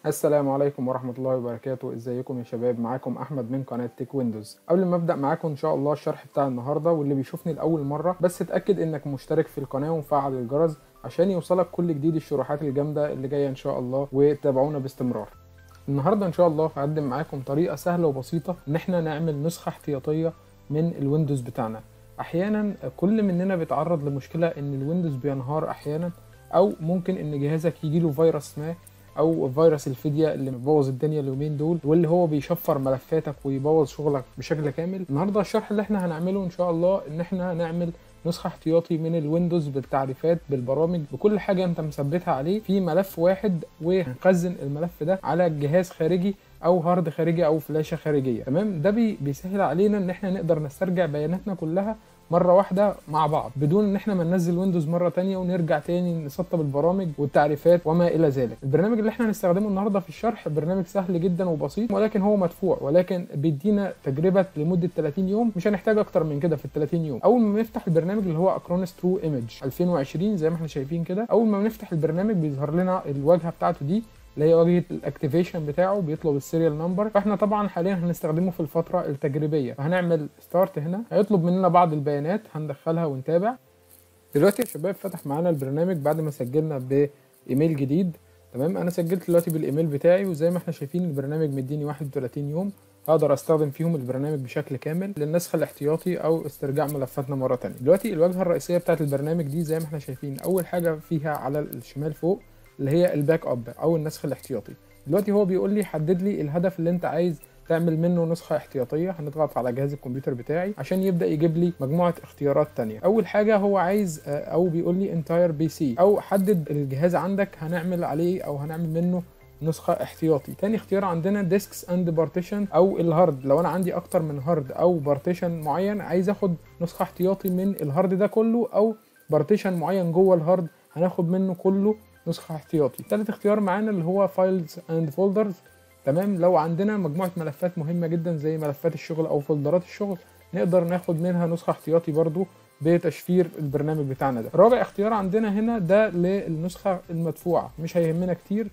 السلام عليكم ورحمة الله وبركاته. ازيكم يا شباب؟ معاكم احمد من قناة تيك ويندوز. قبل ما ابدأ معاكم ان شاء الله الشرح بتاع النهاردة، واللي بيشوفني لاول مرة بس اتأكد انك مشترك في القناة ومفعل الجرس عشان يوصلك كل جديد الشروحات الجامدة اللي جاية ان شاء الله، وتابعونا باستمرار. النهاردة ان شاء الله هقدم معاكم طريقة سهلة وبسيطة ان احنا نعمل نسخة احتياطية من الويندوز بتاعنا. احيانا كل مننا بيتعرض لمشكلة ان الويندوز بينهار احيانا، او ممكن ان جهازك يجيله فيروس ما، او فيروس الفدية اللي مبوظ الدنيا اليومين دول، واللي هو بيشفر ملفاتك ويبوظ شغلك بشكل كامل. النهارده الشرح اللي احنا هنعمله ان شاء الله ان احنا نعمل نسخة احتياطي من الويندوز بالتعريفات بالبرامج بكل حاجة انت مثبتها عليه في ملف واحد، وهنخزن الملف ده على جهاز خارجي او هارد خارجي او فلاشة خارجية. تمام، ده بيسهل علينا ان احنا نقدر نسترجع بياناتنا كلها مرة واحدة مع بعض، بدون ان احنا ما ننزل ويندوز مرة تانية ونرجع تاني نسطب البرامج والتعريفات وما الى ذلك. البرنامج اللي احنا هنستخدمه النهاردة في الشرح برنامج سهل جدا وبسيط، ولكن هو مدفوع، ولكن بيدينا تجربة لمدة 30 يوم. مش هنحتاج اكتر من كده في ال 30 يوم. اول ما نفتح البرنامج اللي هو اكرونس ترو ايمج 2020 زي ما احنا شايفين كده، اول ما نفتح البرنامج بيظهر لنا الواجهة بتاعته دي اللي هي واجهه الاكتيفيشن بتاعه، بيطلب السيريال نمبر. فاحنا طبعا حاليا هنستخدمه في الفتره التجريبيه، فهنعمل ستارت هنا. هيطلب مننا بعض البيانات هندخلها ونتابع. دلوقتي يا شباب فتح معانا البرنامج بعد ما سجلنا بايميل جديد. تمام، انا سجلت دلوقتي بالايميل بتاعي، وزي ما احنا شايفين البرنامج مديني 31 يوم اقدر استخدم فيهم البرنامج بشكل كامل للنسخ الاحتياطي او استرجاع ملفاتنا مره ثانيه. دلوقتي الواجهه الرئيسيه بتاعت البرنامج دي زي ما احنا شايفين، اول حاجه فيها على الشمال فوق اللي هي الباك اب او النسخ الاحتياطي. دلوقتي هو بيقول لي حدد لي الهدف اللي انت عايز تعمل منه نسخة احتياطية. هنضغط على جهاز الكمبيوتر بتاعي عشان يبدأ يجيب لي مجموعة اختيارات تانية. اول حاجة هو عايز او بيقول لي انتاير بي سي، او حدد الجهاز عندك هنعمل عليه او هنعمل منه نسخة احتياطي. تاني اختيار عندنا ديسكس اند بارتيشن او الهارد، لو انا عندي اكتر من هارد او بارتيشن معين عايز اخد نسخة احتياطي من الهارد ده كله، او بارتيشن معين جوه الهارد هناخد منه كله نسخة احتياطي. تالت اختيار معانا اللي هو فايلز اند فولدرز. تمام، لو عندنا مجموعة ملفات مهمة جدا زي ملفات الشغل او فولدرات الشغل نقدر ناخد منها نسخة احتياطي برضو بتشفير البرنامج بتاعنا ده. رابع اختيار عندنا هنا ده للنسخة المدفوعة، مش هيهمنا كتير،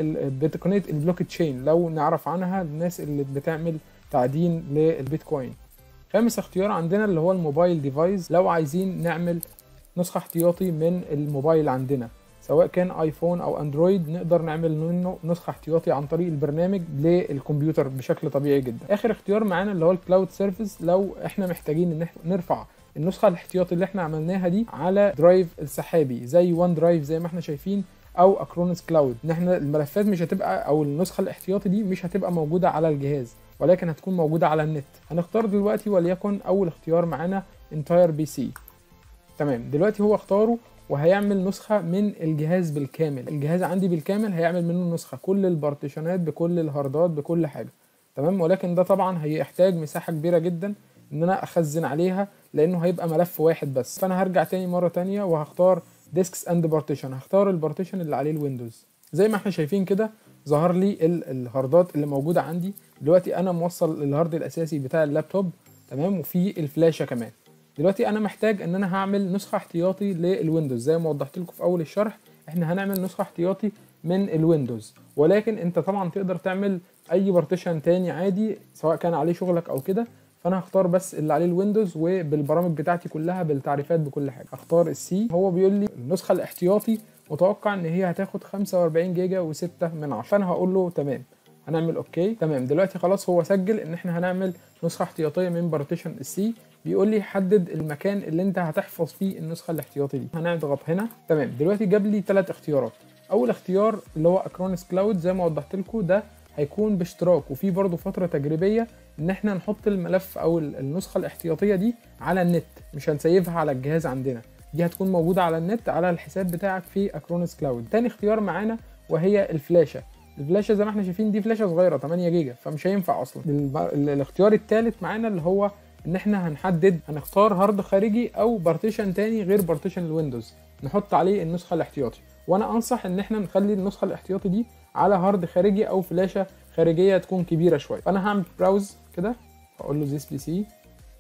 بتقنية البلوك تشين لو نعرف عنها، الناس اللي بتعمل تعدين للبيتكوين. خامس اختيار عندنا اللي هو الموبايل ديفايس، لو عايزين نعمل نسخة احتياطي من الموبايل عندنا سواء كان ايفون او اندرويد، نقدر نعمل منه نسخة احتياطي عن طريق البرنامج للكمبيوتر بشكل طبيعي جدا. اخر اختيار معانا اللي هو الكلاود سيرفيس، لو احنا محتاجين ان احنا نرفع النسخة الاحتياطي اللي احنا عملناها دي على درايف السحابي زي وان درايف زي ما احنا شايفين، او اكرونس كلاود، ان احنا الملفات مش هتبقى او النسخة الاحتياطي دي مش هتبقى موجودة على الجهاز ولكن هتكون موجودة على النت. هنختار دلوقتي وليكن اول اختيار معانا انتاير بي سي. تمام، دلوقتي هو اختاره وهيعمل نسخة من الجهاز بالكامل. الجهاز عندي بالكامل هيعمل منه نسخة، كل البارتيشنات بكل الهاردات بكل حاجة. تمام، ولكن ده طبعا هيحتاج مساحة كبيرة جدا ان انا اخزن عليها لانه هيبقى ملف واحد بس. فانا هرجع تاني مرة تانية وهختار ديسكس اند بارتيشن، هختار البارتيشن اللي عليه الويندوز. زي ما احنا شايفين كده ظهر لي الهاردات اللي موجودة عندي. دلوقتي انا موصل الهارد الاساسي بتاع اللابتوب، تمام، وفي الفلاشة كمان. دلوقتي انا محتاج ان انا هعمل نسخه احتياطي للويندوز زي ما وضحت لكم في اول الشرح. احنا هنعمل نسخه احتياطي من الويندوز، ولكن انت طبعا تقدر تعمل اي بارتيشن تاني عادي سواء كان عليه شغلك او كده. فانا هختار بس اللي عليه الويندوز وبالبرامج بتاعتي كلها بالتعريفات بكل حاجه. هختار السي. هو بيقول لي النسخه الاحتياطي متوقع ان هي هتاخد 45 جيجا و6 من 10، فانا هقول له تمام، هنعمل اوكي. تمام، دلوقتي خلاص هو سجل ان احنا هنعمل نسخه احتياطيه من بارتيشن السي. بيقول لي حدد المكان اللي انت هتحفظ فيه النسخه الاحتياطي دي. هنضغط هنا. تمام، دلوقتي جاب لي 3 اختيارات. اول اختيار اللي هو اكرونس كلاود زي ما وضحت لكم، ده هيكون باشتراك وفي برضه فتره تجريبيه ان احنا نحط الملف او النسخه الاحتياطيه دي على النت، مش هنسيفها على الجهاز عندنا، دي هتكون موجوده على النت على الحساب بتاعك في اكرونس كلاود. تاني اختيار معانا وهي الفلاشه. الفلاشه زي ما احنا شايفين دي فلاشه صغيره 8 جيجا فمش هينفع اصلا. الاختيار الثالث معانا اللي هو ان احنا هنختار هارد خارجي او بارتيشن تاني غير بارتيشن الويندوز نحط عليه النسخه الاحتياطي. وانا انصح ان احنا نخلي النسخه الاحتياطي دي على هارد خارجي او فلاشه خارجيه تكون كبيره شويه. فانا هعمل براوز كده، هقول له ذيس بي سي.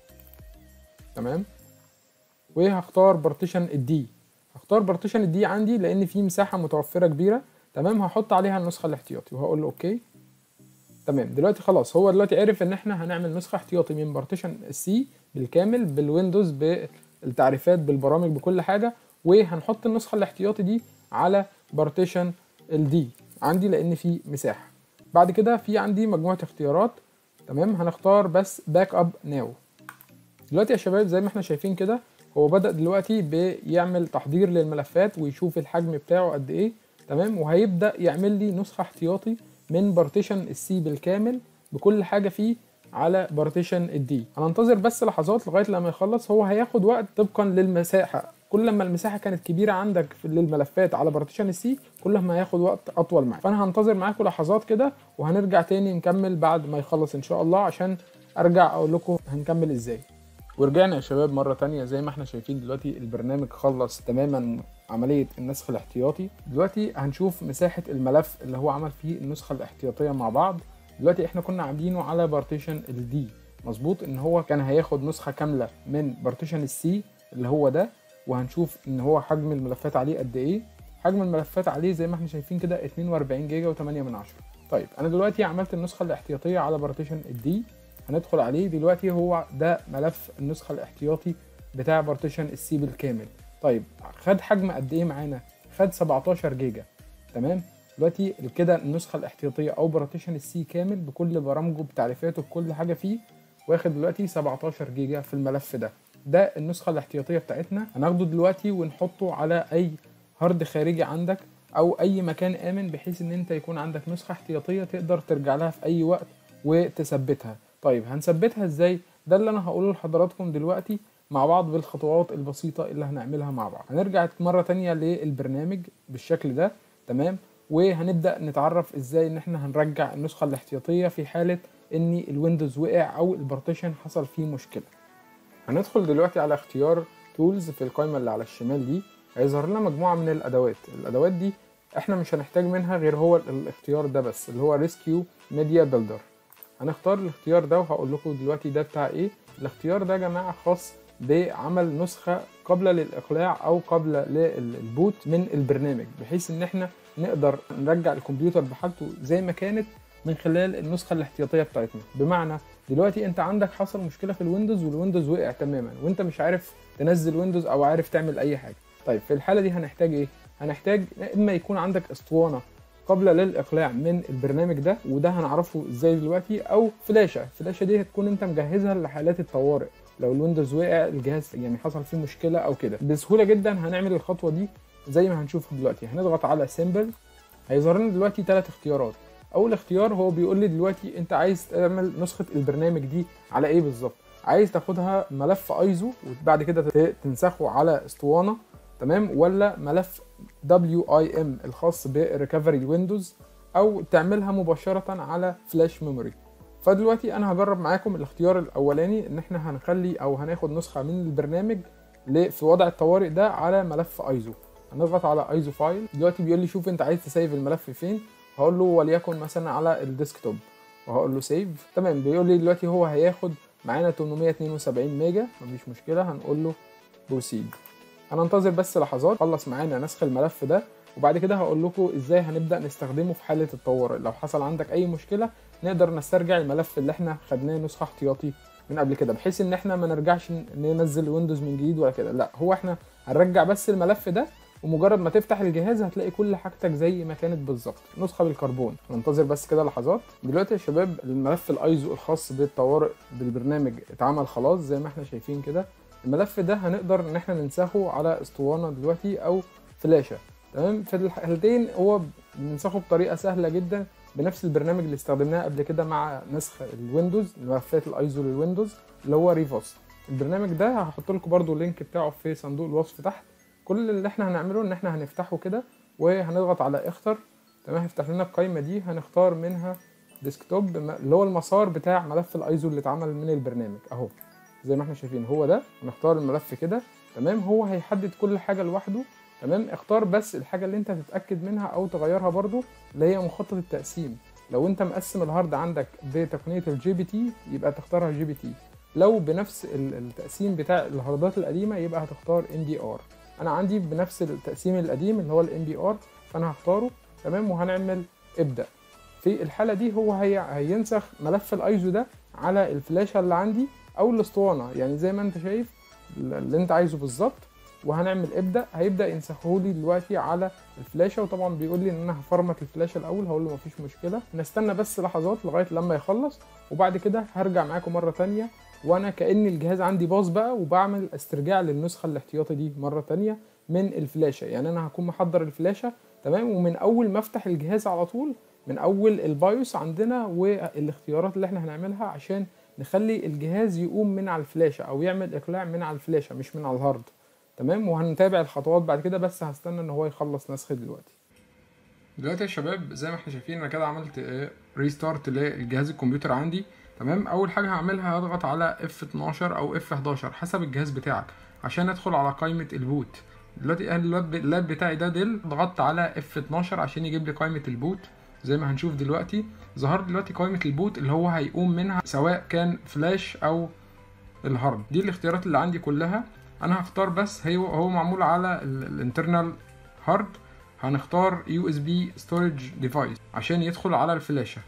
تمام، وهختار بارتيشن الدي. هختار بارتيشن الدي عندي لان في مساحه متوفره كبيره. تمام. هحط عليها النسخه الاحتياطي وهقول له اوكي. تمام. دلوقتي خلاص هو دلوقتي عرف ان احنا هنعمل نسخه احتياطي من بارتيشن السي بالكامل بالويندوز بالتعريفات بالبرامج بكل حاجه، وهنحط النسخه الاحتياطي دي على بارتيشن الدي عندي لان في مساحه. بعد كده في عندي مجموعه اختيارات. تمام. هنختار بس باك اب ناو. دلوقتي يا شباب زي ما احنا شايفين كده هو بدأ دلوقتي بيعمل تحضير للملفات ويشوف الحجم بتاعه قد ايه. تمام. وهيبدأ يعمل لي نسخة احتياطي من بارتيشن السي بالكامل بكل حاجة فيه على بارتيشن الدي. هننتظر بس لحظات لغاية لما يخلص. هو هياخد وقت طبقا للمساحة، كل ما المساحة كانت كبيرة عندك للملفات على بارتيشن السي كل ما هياخد وقت أطول معاك. فأنا هنتظر معاكم لحظات كده وهنرجع تاني نكمل بعد ما يخلص إن شاء الله عشان أرجع أقول لكم هنكمل إزاي. ورجعنا يا شباب مرة تانية. زي ما احنا شايفين دلوقتي البرنامج خلص تماما عملية النسخ الاحتياطي. دلوقتي هنشوف مساحة الملف اللي هو عمل فيه النسخة الاحتياطية مع بعض. دلوقتي احنا كنا عاملينه على بارتيشن الدي، مظبوط ان هو كان هياخد نسخة كاملة من بارتيشن السي اللي هو ده. وهنشوف ان هو حجم الملفات عليه قد ايه. حجم الملفات عليه زي ما احنا شايفين كده 42 جيجا و8 من 10. طيب انا دلوقتي عملت النسخة الاحتياطية على بارتيشن الدي، هندخل عليه دلوقتي. هو ده ملف النسخة الاحتياطي بتاع بارتيشن السي بالكامل. طيب خد حجم قد ايه معانا؟ خد 17 جيجا. تمام. دلوقتي كده النسخة الاحتياطية او بارتيشن السي كامل بكل برامجه بتعريفاته بكل حاجة فيه واخد دلوقتي 17 جيجا في الملف ده. ده النسخة الاحتياطية بتاعتنا. هناخده دلوقتي ونحطه على اي هارد خارجي عندك او اي مكان امن بحيث ان انت يكون عندك نسخة احتياطية تقدر ترجع لها في اي وقت وتثبتها. طيب هنثبتها ازاي؟ ده اللي انا هقوله لحضراتكم دلوقتي مع بعض بالخطوات البسيطة اللي هنعملها مع بعض. هنرجع مرة تانية للبرنامج بالشكل ده. تمام. وهنبدأ نتعرف ازاي ان احنا هنرجع النسخة الاحتياطية في حالة ان الويندوز وقع او البارتيشن حصل فيه مشكلة. هندخل دلوقتي على اختيار تولز في القائمة اللي على الشمال دي. هيظهر لنا مجموعة من الادوات دي احنا مش هنحتاج منها غير هو الاختيار ده بس اللي هو ريسكيو ميديا بيلدر. هنختار الاختيار ده وهقول لكم دلوقتي ده بتاع ايه. الاختيار ده يا جماعه خاص بعمل نسخه قبل للاقلاع او قبل للبوت من البرنامج بحيث ان احنا نقدر نرجع الكمبيوتر بحالته زي ما كانت من خلال النسخه الاحتياطيه بتاعتنا. بمعنى دلوقتي انت عندك حصل مشكله في الويندوز والويندوز وقع تماما وانت مش عارف تنزل ويندوز او عارف تعمل اي حاجه. طيب في الحاله دي هنحتاج ايه؟ هنحتاج اما يكون عندك اسطوانه قبل للاقلاع من البرنامج ده وده هنعرفه ازاي دلوقتي، او فلاشه دي هتكون انت مجهزها لحالات الطوارئ لو الويندوز وقع الجهاز يعني حصل فيه مشكله او كده. بسهوله جدا هنعمل الخطوه دي زي ما هنشوف دلوقتي. هنضغط على سيمبل. هيظهر لنا دلوقتي 3 اختيارات. اول اختيار هو بيقول لي دلوقتي انت عايز تعمل نسخه البرنامج دي على ايه بالظبط. عايز تاخدها ملف ايزو وبعد كده تنسخه على اسطوانه، تمام، ولا ملف WIM الخاص بريكفري الويندوز، او تعملها مباشره على فلاش ميموري. فدلوقتي انا هجرب معاكم الاختيار الاولاني ان احنا هنخلي او هناخد نسخه من البرنامج في وضع الطوارئ ده على ملف ايزو. هنضغط على ايزو فايل. دلوقتي بيقول لي شوف انت عايز تسيف الملف فين. هقول له وليكن مثلا على الديسكتوب وهقول له سيف. تمام. بيقول لي دلوقتي هو هياخد معانا 872 ميجا، مفيش مشكله. هنقول له بروسيد. هننتظر بس لحظات. خلص معانا نسخ الملف ده وبعد كده هقول لكم ازاي هنبدا نستخدمه في حاله الطوارئ. لو حصل عندك اي مشكله نقدر نسترجع الملف اللي احنا خدناه نسخه احتياطي من قبل كده بحيث ان احنا ما نرجعش ننزل ويندوز من جديد ولا كده. لا، هو احنا هنرجع بس الملف ده ومجرد ما تفتح الجهاز هتلاقي كل حاجتك زي ما كانت بالظبط، نسخه بالكربون. ننتظر بس كده لحظات. دلوقتي يا شباب الملف الايزو الخاص بالطوارئ بالبرنامج اتعمل خلاص زي ما احنا شايفين كده. الملف ده هنقدر ان احنا ننسخه على اسطوانه دلوقتي او فلاشه. تمام. في الحالتين هو بننسخه بطريقه سهله جدا بنفس البرنامج اللي استخدمناه قبل كده مع نسخ الويندوز، ملفات الايزو للويندوز اللي هو ريفوس. البرنامج ده هحط لكم برده اللينك بتاعه في صندوق الوصف تحت. كل اللي احنا هنعمله ان احنا هنفتحه كده وهنضغط على اختر. تمام. هيفتح لنا القائمه دي. هنختار منها ديسكتوب اللي هو المسار بتاع ملف الايزو اللي اتعمل من البرنامج اهو زي ما احنا شايفين هو ده. نختار الملف كده. تمام. هو هيحدد كل حاجه لوحده. تمام. اختار بس الحاجه اللي انت هتتاكد منها او تغيرها برضو اللي هي مخطط التقسيم. لو انت مقسم الهارد عندك بتقنيه الجي بي تي يبقى تختارها جي بي تي. لو بنفس التقسيم بتاع الهاردات القديمه يبقى هتختار NDR. انا عندي بنفس التقسيم القديم اللي هو الNDR فانا هختاره. تمام، وهنعمل ابدأ. في الحالة دي هو هينسخ ملف الايزو ده على الفلاشة اللي عندي او الاسطوانة، يعني زي ما انت شايف اللي انت عايزه بالظبط. وهنعمل ابدأ، هيبدأ ينسخه لي دلوقتي على الفلاشة. وطبعا بيقول لي ان انا هفرمت الفلاشة الاول، هقول له مفيش مشكلة، نستنى بس لحظات لغاية لما يخلص، وبعد كده هرجع معاكم مرة تانية وانا كأن الجهاز عندي باظ بقى، وبعمل استرجاع للنسخة الاحتياطي دي مرة تانية من الفلاشة. يعني انا هكون محضر الفلاشة تمام، ومن اول ما افتح الجهاز على طول من اول البايوس عندنا والاختيارات اللي احنا هنعملها عشان نخلي الجهاز يقوم من على الفلاشة او يعمل اقلاع من على الفلاشة مش من على الهارد. تمام، وهنتابع الخطوات بعد كده، بس هستنى ان هو يخلص نسخ دلوقتي. دلوقتي يا شباب زي ما احنا شايفين انا كده عملت ريستارت للجهاز الكمبيوتر عندي. تمام، اول حاجه هعملها هضغط على F12 او F11 حسب الجهاز بتاعك عشان ادخل على قائمه البوت. دلوقتي اللاب بتاعي ده ديل، ضغطت على F12 عشان يجيب لي قائمه البوت. زي ما هنشوف دلوقتي ظهر دلوقتي قائمه البوت اللي هو هيقوم منها سواء كان فلاش او الهارد. دي الاختيارات اللي عندي كلها. انا هختار بس هو معمول على الانترنال هارد، هنختار USB storage device عشان يدخل على الفلاشة.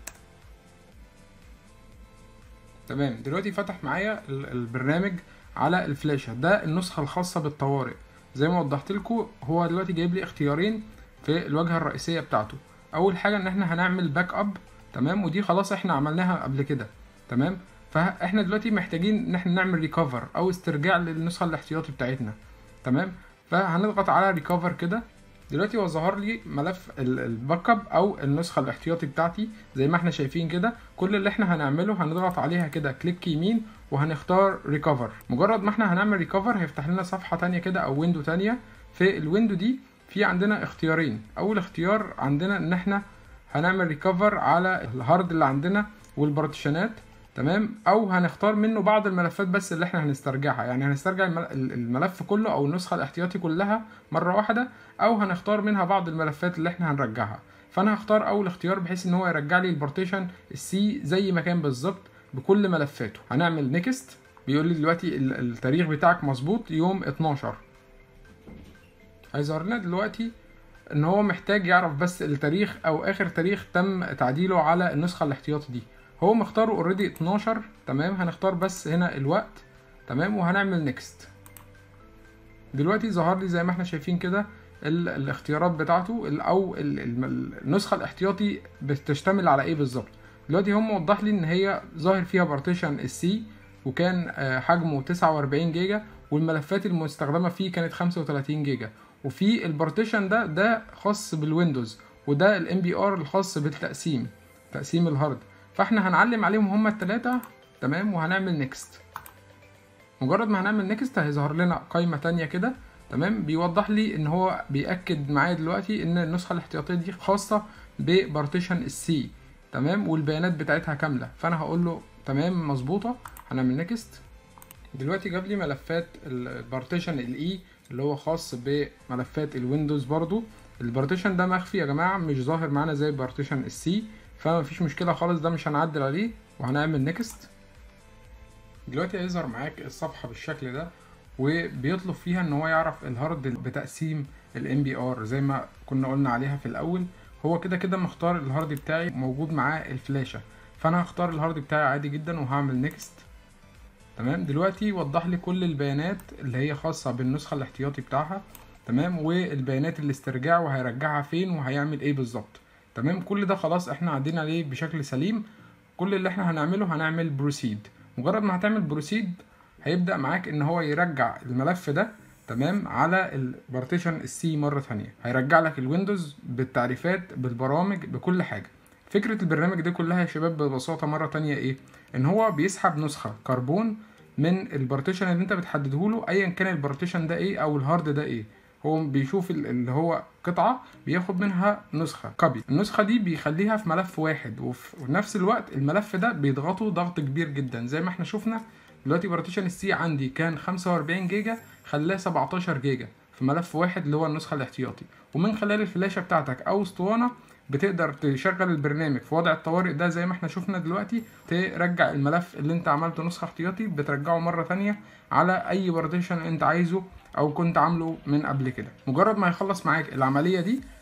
تمام، دلوقتي فتح معايا البرنامج على الفلاشة. ده النسخة الخاصة بالطوارئ. زي ما وضحت لكم هو دلوقتي جايب لي اختيارين في الواجهة الرئيسية بتاعته. اول حاجة ان احنا هنعمل باك اب، تمام، ودي خلاص احنا عملناها قبل كده. تمام، فاحنا دلوقتي محتاجين ان احنا نعمل ريكفر او استرجاع للنسخة الاحتياطي بتاعتنا. تمام، فهنضغط على ريكفر كده. دلوقتي هو ظهر لي ملف الباك اب او النسخه الاحتياطي بتاعتي زي ما احنا شايفين كده. كل اللي احنا هنعمله هنضغط عليها كده كليك يمين وهنختار ريكفر. مجرد ما احنا هنعمل ريكفر هيفتح لنا صفحه تانية كده او ويندو تانية. في الويندو دي في عندنا اختيارين. اول اختيار عندنا ان احنا هنعمل ريكفر على الهارد اللي عندنا والبارتيشنات، تمام، او هنختار منه بعض الملفات بس اللي احنا هنسترجعها. يعني هنسترجع الملف كله او النسخه الاحتياطي كلها مره واحده، او هنختار منها بعض الملفات اللي احنا هنرجعها. فانا هختار اول اختيار بحيث ان هو يرجع لي البارتيشن السي زي ما كان بالظبط بكل ملفاته. هنعمل نيكست. بيقول لي دلوقتي التاريخ بتاعك مظبوط يوم 12. هيظهر لنا دلوقتي ان هو محتاج يعرف بس التاريخ او اخر تاريخ تم تعديله على النسخه الاحتياطي دي. هو مختاره اوريدي 12. تمام، هنختار بس هنا الوقت. تمام، وهنعمل نيكست. دلوقتي ظهر لي زي ما احنا شايفين كده الاختيارات بتاعته او النسخه الاحتياطي بتشتمل على ايه بالظبط. دلوقتي هم موضح لي ان هي ظاهر فيها بارتيشن السي وكان حجمه 49 جيجا، والملفات المستخدمه فيه كانت 35 جيجا. وفي البارتيشن ده خاص بالويندوز، وده الام بي ار الخاص بالتقسيم، تقسيم الهارد. فاحنا هنعلم عليهم هما الثلاثه. تمام، وهنعمل نيكست. مجرد ما هنعمل نيكست هيظهر لنا قائمه تانية كده. تمام، بيوضح لي ان هو بيأكد معايا دلوقتي ان النسخه الاحتياطيه دي خاصه ببارتيشن السي. تمام، والبيانات بتاعتها كامله. فانا هقول له تمام مظبوطه، هنعمل نيكست. دلوقتي جاب لي ملفات البارتيشن الاي اللي هو خاص بملفات الويندوز. برضو البارتيشن ده مخفي يا جماعه، مش ظاهر معانا زي بارتيشن السي، فما فيش مشكله خالص، ده مش هنعدل عليه. وهنعمل نيكست. دلوقتي هيظهر معاك الصفحه بالشكل ده، وبيطلب فيها ان هو يعرف الهارد بتقسيم الام بي ار زي ما كنا قلنا عليها في الاول. هو كده كده مختار الهارد بتاعي موجود معاه الفلاشه، فانا هختار الهارد بتاعي عادي جدا وهعمل نيكست. تمام، دلوقتي وضح لي كل البيانات اللي هي خاصه بالنسخه الاحتياطي بتاعها. تمام، والبيانات الاسترجاع وهيرجعها فين وهيعمل ايه بالظبط. تمام، كل ده خلاص احنا عدينا عليه بشكل سليم. كل اللي احنا هنعمله هنعمل بروسيد. مجرد ما هتعمل بروسيد هيبدأ معاك ان هو يرجع الملف ده، تمام، على البارتيشن السي مرة تانية. هيرجع لك الويندوز بالتعريفات بالبرامج بكل حاجة. فكرة البرنامج دي كلها يا شباب ببساطة مرة تانية ايه؟ ان هو بيسحب نسخة كربون من البارتيشن اللي انت بتحدده له، ايا كان البارتيشن ده ايه او الهارد ده ايه. هو بيشوف اللي هو قطعة بياخد منها نسخة كوبي. النسخة دي بيخليها في ملف واحد، وفي نفس الوقت الملف ده بيضغطه ضغط كبير جدا. زي ما احنا شفنا دلوقتي بارتيشن السي عندي كان 45 جيجا، خلاه 17 جيجا في ملف واحد اللي هو النسخة الاحتياطي. ومن خلال الفلاشة بتاعتك او اسطوانة بتقدر تشغل البرنامج في وضع الطوارئ ده زي ما احنا شفنا دلوقتي، ترجع الملف اللي انت عملته نسخة احتياطي بترجعه مرة تانية على اي بارتيشن انت عايزه او كنت عامله من قبل كده. مجرد ما يخلص معاك العملية دي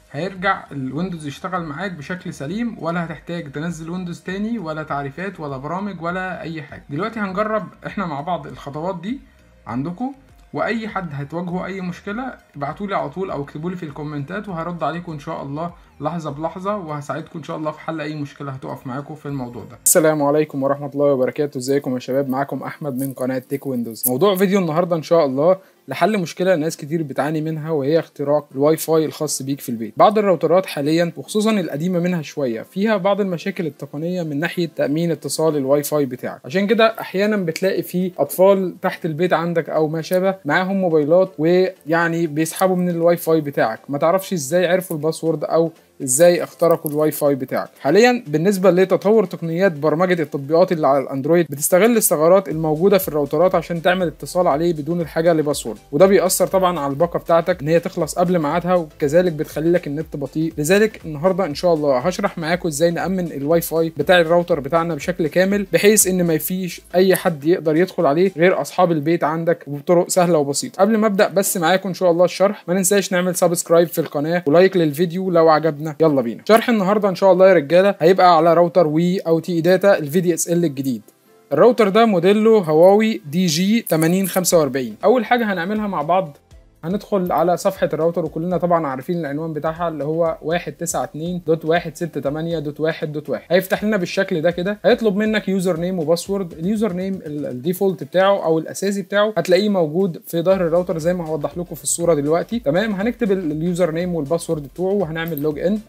هيرجع الويندوز يشتغل معاك بشكل سليم، ولا هتحتاج تنزل ويندوز تاني ولا تعريفات ولا برامج ولا اي حاجه. دلوقتي هنجرب احنا مع بعض الخطوات دي عندكم، واي حد هتواجهه اي مشكله ابعتولي على طول او اكتبولي في الكومنتات وهرد عليكم ان شاء الله لحظه بلحظه، وهساعدكم ان شاء الله في حل اي مشكله هتقف معاكم في الموضوع ده. السلام عليكم ورحمه الله وبركاته، ازيكم يا شباب؟ معاكم احمد من قناه تيك ويندوز. موضوع فيديو النهارده ان شاء الله لحل مشكله ناس كتير بتعاني منها، وهي اختراق الواي فاي الخاص بيك في البيت. بعض الراوترات حاليا وخصوصا القديمه منها شويه فيها بعض المشاكل التقنيه من ناحيه تامين اتصال الواي فاي بتاعك، عشان كده احيانا بتلاقي في اطفال تحت البيت عندك او ما شابه معاهم موبايلات ويعني بيسحبوا من الواي فاي بتاعك، ما تعرفش ازاي عرفوا الباسورد او ازاي اخترقوا الواي فاي بتاعك. حاليا بالنسبه لتطور تقنيات برمجه التطبيقات اللي على الاندرويد بتستغل الثغرات الموجوده في الراوترات عشان تعمل اتصال عليه بدون الحاجه لباسورد، وده بيأثر طبعا على الباقه بتاعتك ان هي تخلص قبل ميعادها، وكذلك بتخلي لك النت بطيء. لذلك النهارده ان شاء الله هشرح معاكم ازاي نأمن الواي فاي بتاع الراوتر بتاعنا بشكل كامل، بحيث ان ما فيش اي حد يقدر يدخل عليه غير اصحاب البيت عندك، وبطرق سهله وبسيطه. قبل ما ابدا بس معاكم ان شاء الله الشرح، ما ننساش نعمل سبسكرايب في القناه ولايك للفيديو لو عجبنا. يلا بينا. شرح النهارده ان شاء الله يا رجاله هيبقى على راوتر وي او تي داتا الفي دي اس ال الجديد. الراوتر ده موديله هواوي دي جي 8045. اول حاجه هنعملها مع بعض هندخل على صفحة الراوتر، وكلنا طبعا عارفين العنوان بتاعها اللي هو 192.168.1.1. هيفتح لنا بالشكل ده كده، هيطلب منك يوزر نيم وباسورد. اليوزر نيم الديفولت بتاعه او الاساسي بتاعه هتلاقيه موجود في ظهر الراوتر زي ما هوضح لكم في الصورة دلوقتي. تمام، هنكتب اليوزر نيم والباسورد بتوعه وهنعمل لوج ان.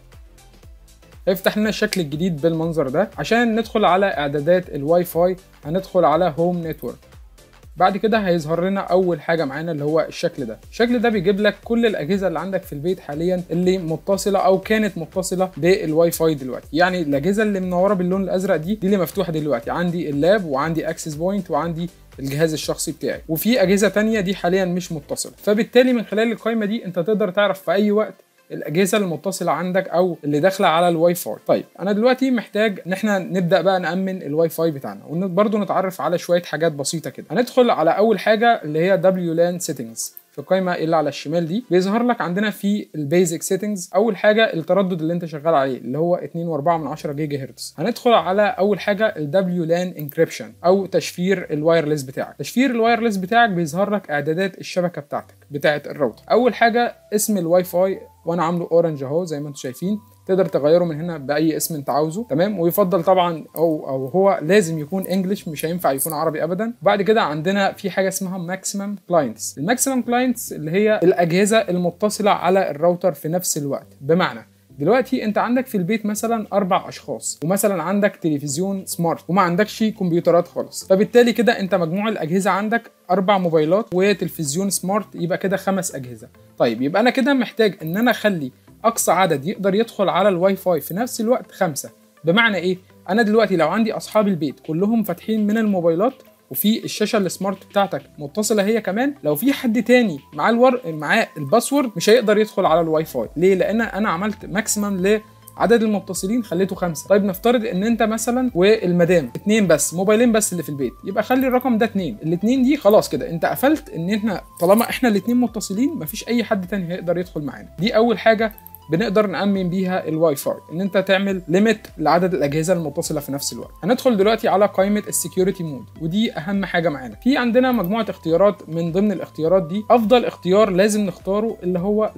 هيفتح لنا الشكل الجديد بالمنظر ده. عشان ندخل على اعدادات الواي فاي هندخل على هوم نتورك. بعد كده هيظهر لنا اول حاجه معانا اللي هو الشكل ده. الشكل ده بيجيب لك كل الاجهزه اللي عندك في البيت حاليا اللي متصله او كانت متصله بالواي فاي دلوقتي. يعني الاجهزه اللي منوره باللون الازرق دي اللي مفتوحه دلوقتي. عندي اللاب وعندي اكسس بوينت وعندي الجهاز الشخصي بتاعي، وفي اجهزه تانية دي حاليا مش متصله. فبالتالي من خلال القائمه دي انت تقدر تعرف في اي وقت الاجهزه المتصله عندك او اللي داخله على الواي فاي. طيب انا دلوقتي محتاج ان احنا نبدا بقى نامن الواي فاي بتاعنا، وبرده نتعرف على شويه حاجات بسيطه كده. هندخل على اول حاجه اللي هي WLAN settings. في القائمه اللي على الشمال دي بيظهر لك عندنا في البيزك سيتنجز اول حاجه التردد اللي انت شغال عليه اللي هو 2.4 جيجا هرتز. هندخل على اول حاجه WLAN encryption او تشفير الوايرلس بتاعك. تشفير الوايرلس بتاعك بيظهر لك اعدادات الشبكه بتاعتك بتاعه الراوتر. اول حاجه اسم الواي فاي، وانا عامله اورنج اهو زي ما انتم شايفين، تقدر تغيره من هنا باي اسم انت عاوزه. تمام، ويفضل طبعا او هو لازم يكون انجلش، مش هينفع يكون عربي ابدا. بعد كده عندنا في حاجه اسمها ماكسيمم كلاينتس. الماكسيمم كلاينتس اللي هي الاجهزه المتصله على الراوتر في نفس الوقت. بمعنى دلوقتي انت عندك في البيت مثلا 4 اشخاص، ومثلا عندك تلفزيون سمارت وما عندكش كمبيوترات خالص، فبالتالي كده انت مجموع الاجهزه عندك 4 موبايلات وتلفزيون سمارت، يبقى كده 5 اجهزه. طيب يبقى انا كده محتاج ان انا اخلي اقصى عدد يقدر يدخل على الواي فاي في نفس الوقت 5. بمعنى ايه؟ انا دلوقتي لو عندي اصحاب البيت كلهم فاتحين من الموبايلات وفي الشاشه السمارت بتاعتك متصله هي كمان، لو في حد تاني معاه الباسورد مش هيقدر يدخل على الواي فاي. ليه؟ لان انا عملت ماكسيمم عدد المتصلين خليته 5. طيب نفترض ان انت مثلا والمدام 2 بس، موبايلين بس اللي في البيت، يبقى خلي الرقم ده 2. الاتنين دي خلاص كده انت قفلت ان احنا طالما احنا الاتنين متصلين مفيش اي حد تاني هيقدر يدخل معانا. دي اول حاجه بنقدر نأمن بيها الواي فاي، ان انت تعمل ليميت لعدد الاجهزه المتصله في نفس الوقت. هندخل دلوقتي على قائمه السكيورتي مود، ودي اهم حاجه معانا. في عندنا مجموعه اختيارات، من ضمن الاختيارات دي افضل اختيار لازم نختاره اللي هو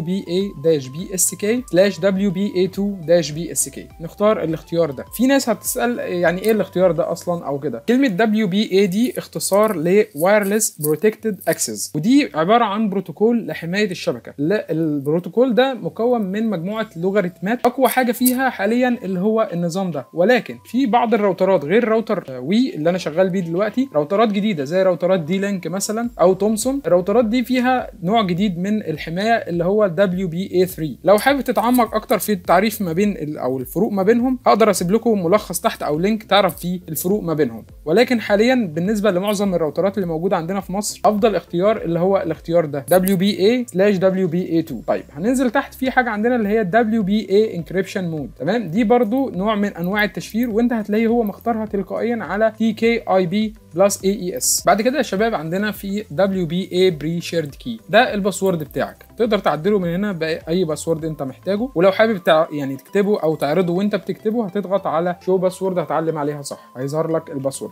WBA-BSK/WBA2-BSK. نختار الاختيار ده. في ناس هتسال يعني ايه الاختيار ده اصلا او كده. كلمه WBA دي اختصار ل Wireless Protected Access، ودي عباره عن بروتوكول لحمايه الشبكه. البروتوكول ده مكون من مجموعه لوغاريتمات، اقوى حاجه فيها حاليا اللي هو النظام ده. ولكن في بعض الراوترات غير راوتر وي اللي انا شغال بيه دلوقتي، راوترات جديده زي راوترات دي لينك مثلا او تومسون. الراوترات دي فيها نوع جديد من الحمايه اللي هو WBA3. لو حابب تتعمق اكتر في التعريف ما بين او الفروق ما بينهم، هقدر اسيب لكم ملخص تحت او لينك تعرف فيه الفروق ما بينهم. ولكن حاليا بالنسبه لمعظم الراوترات اللي موجوده عندنا في مصر، افضل اختيار اللي هو الاختيار ده WBA/WBA2. طيب هننزل تحت في حاجه عندنا اللي هي WPA Encryption Mode. تمام، دي برضو نوع من انواع التشفير، وانت هتلاقيه هو مختارها تلقائيا على TKIP+AES. بعد كده يا شباب عندنا في WPA Pre Shared Key، ده الباسورد بتاعك، تقدر تعدله من هنا باي باسورد انت محتاجه، ولو حابب يعني تكتبه او تعرضه وانت بتكتبه هتضغط على شو باسورد، هتعلم عليها صح هيظهر لك الباسورد.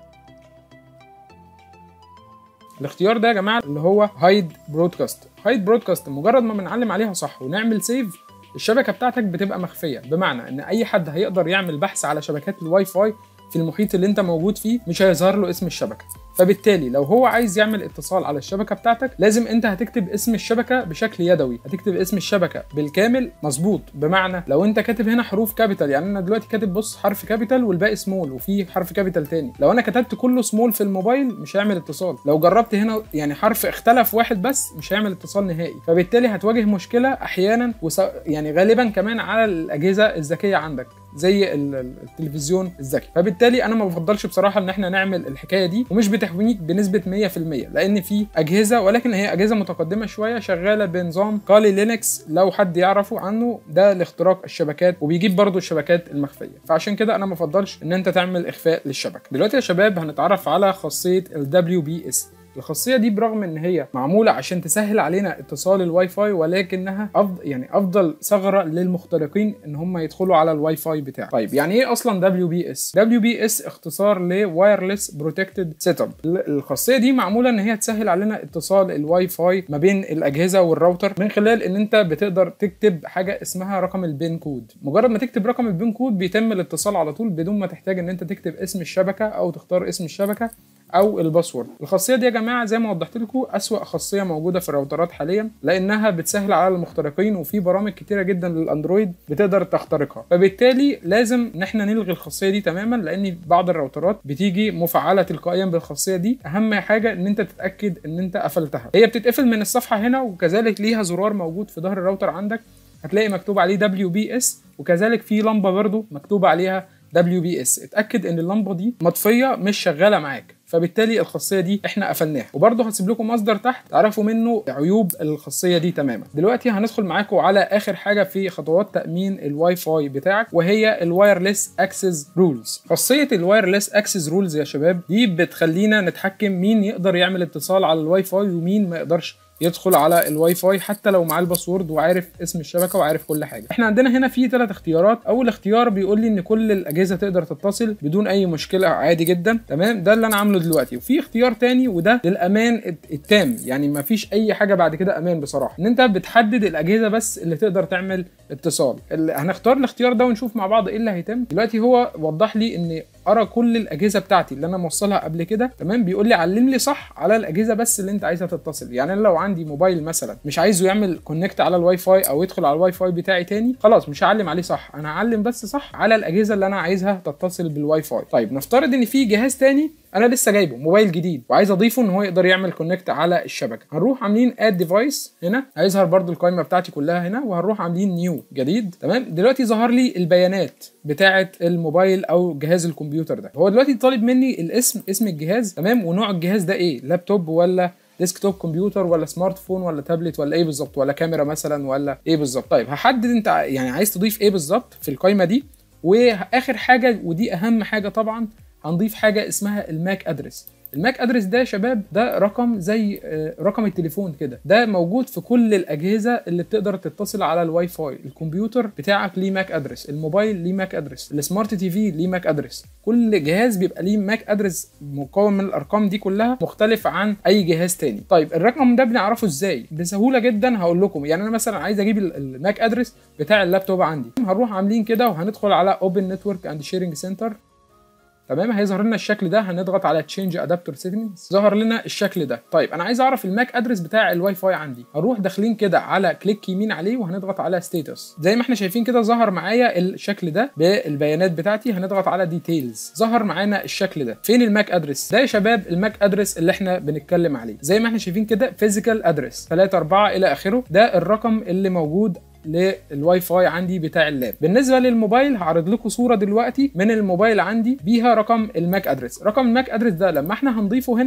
الاختيار ده يا جماعه اللي هو هايد برودكاست. هايد برودكاست مجرد ما بنعلم عليها صح ونعمل سيف، الشبكه بتاعتك بتبقى مخفيه، بمعنى ان اي حد هيقدر يعمل بحث على شبكات الواي فاي في المحيط اللي انت موجود فيه مش هيظهر له اسم الشبكه. فبالتالي لو هو عايز يعمل اتصال على الشبكه بتاعتك لازم انت هتكتب اسم الشبكه بشكل يدوي، هتكتب اسم الشبكه بالكامل مظبوط. بمعنى لو انت كاتب هنا حروف كابيتال، يعني انا دلوقتي كاتب بص حرف كابيتال والباقي سمول وفي حرف كابيتال تاني، لو انا كتبت كله سمول في الموبايل مش هيعمل اتصال. لو جربت هنا يعني حرف اختلف واحد بس مش هيعمل اتصال نهائي. فبالتالي هتواجه مشكله احيانا يعني غالبا كمان على الاجهزه الذكيه عندك زي التلفزيون الذكي. فبالتالي انا ما بفضلش بصراحه ان احنا نعمل الحكايه دي، ومش بتحميك بنسبه 100%، لان في اجهزه ولكن هي اجهزه متقدمه شويه شغاله بنظام كالي لينكس، لو حد يعرفه عنه، ده لاختراق الشبكات وبيجيب برضو الشبكات المخفيه. فعشان كده انا ما بفضلش ان انت تعمل اخفاء للشبكه. دلوقتي يا شباب هنتعرف على خاصيه ال WPS. الخاصيه دي برغم ان هي معموله عشان تسهل علينا اتصال الواي فاي، ولكنها افضل ثغره للمخترقين ان هم يدخلوا على الواي فاي بتاعك. طيب يعني ايه اصلا WPS؟ WPS اختصار ل Wireless Protected Setup. الخاصيه دي معموله ان هي تسهل علينا اتصال الواي فاي ما بين الاجهزه والراوتر، من خلال ان انت بتقدر تكتب حاجه اسمها رقم البين كود. مجرد ما تكتب رقم البين كود بيتم الاتصال على طول بدون ما تحتاج ان انت تكتب اسم الشبكه او تختار اسم الشبكه او الباسورد. الخاصيه دي يا جماعه زي ما وضحت لكم اسوأ خاصيه موجوده في الراوترات حاليا، لانها بتسهل على المخترقين، وفي برامج كتيره جدا للاندرويد بتقدر تخترقها. فبالتالي لازم ان احنا نلغي الخاصيه دي تماما، لان بعض الراوترات بتيجي مفعله تلقائيا بالخاصيه دي. اهم حاجه ان انت تتاكد ان انت قفلتها. هي بتتقفل من الصفحه هنا، وكذلك ليها زرار موجود في ظهر الراوتر عندك هتلاقي مكتوب عليه WPS، وكذلك في لمبه برضو مكتوب عليها WPS. اتاكد ان اللمبه دي مطفيه مش شغاله معاك، فبالتالي الخاصيه دي احنا قفلناها. وبرضه هسيب لكم مصدر تحت تعرفوا منه عيوب الخاصيه دي تماما. دلوقتي هندخل معاكم على اخر حاجه في خطوات تامين الواي فاي بتاعك، وهي الوايرلس اكسس رولز. خاصيه الوايرلس اكسس رولز يا شباب دي بتخلينا نتحكم مين يقدر يعمل اتصال على الواي فاي ومين ما يقدرش يدخل على الواي فاي، حتى لو معاه الباسورد وعارف اسم الشبكه وعارف كل حاجه. احنا عندنا هنا في 3 اختيارات. اول اختيار بيقول لي ان كل الاجهزه تقدر تتصل بدون اي مشكله عادي جدا، تمام، ده اللي انا عامله دلوقتي. وفي اختيار تاني وده للامان التام، يعني ما فيش اي حاجه بعد كده امان بصراحه، ان انت بتحدد الاجهزه بس اللي تقدر تعمل اتصال. هنختار الاختيار ده ونشوف مع بعض ايه اللي هيتم. دلوقتي هو وضح لي ان ارى كل الاجهزه بتاعتي اللي انا موصلها قبل كده، تمام، بيقول لي علم لي صح على الاجهزه بس اللي انت عايزها تتصل. يعني انا لو عندي موبايل مثلا مش عايزه يعمل كونكت على الواي فاي او يدخل على الواي فاي بتاعي تاني، خلاص مش هعلم عليه صح، انا هعلم بس صح على الاجهزه اللي انا عايزها تتصل بالواي فاي. طيب نفترض ان في جهاز تاني انا لسه جايبه موبايل جديد وعايز اضيفه ان هو يقدر يعمل كونكت على الشبكه. هنروح عاملين اد ديفايس، هنا هيظهر برده القائمه بتاعتي كلها هنا، وهنروح عاملين نيو جديد، تمام. دلوقتي ظهر لي البيانات بتاعه الموبايل او جهاز الكمبيوتر ده. هو دلوقتي طالب مني الاسم، اسم الجهاز، تمام، ونوع الجهاز ده ايه، لابتوب ولا ديسكتوب كمبيوتر ولا سمارت فون ولا تابلت ولا ايه بالظبط، ولا كاميرا مثلا ولا ايه بالظبط. طيب هحدد انت يعني عايز تضيف ايه بالظبط في القائمه دي. واخر حاجه ودي اهم حاجه طبعا، هنضيف حاجه اسمها الماك ادرس. الماك ادرس ده يا شباب ده رقم زي رقم التليفون كده، ده موجود في كل الاجهزه اللي بتقدر تتصل على الواي فاي. الكمبيوتر بتاعك ليه ماك ادرس، الموبايل ليه ماك ادرس، السمارت تي في ليه ماك ادرس، كل جهاز بيبقى ليه ماك ادرس مكون من الارقام دي كلها مختلف عن اي جهاز تاني. طيب الرقم ده بنعرفه ازاي؟ بسهوله جدا هقول لكم. يعني انا مثلا عايز اجيب الماك ادرس بتاع اللابتوب عندي، هنروح عاملين كده وهندخل على اوبن نتورك اند شيرنج سنتر، تمام، هيظهر لنا الشكل ده. هنضغط على تشينج ادابتور سيتنجز، ظهر لنا الشكل ده. طيب انا عايز اعرف الماك ادرس بتاع الواي فاي عندي، هنروح داخلين كده على كليك يمين عليه وهنضغط على ستاتس. زي ما احنا شايفين كده ظهر معايا الشكل ده بالبيانات بتاعتي. هنضغط على ديتيلز، ظهر معانا الشكل ده. فين الماك ادرس ده يا شباب؟ الماك ادرس اللي احنا بنتكلم عليه زي ما احنا شايفين كده فيزيكال ادرس 3 4 الى اخره، ده الرقم اللي موجود للواي فاي عندي بتاع اللاب. بالنسبه للموبايل هعرض لكم صوره دلوقتي من الموبايل عندي بيها رقم الماك ادرس. رقم الماك ادرس ده لما احنا هنضيفه هنا،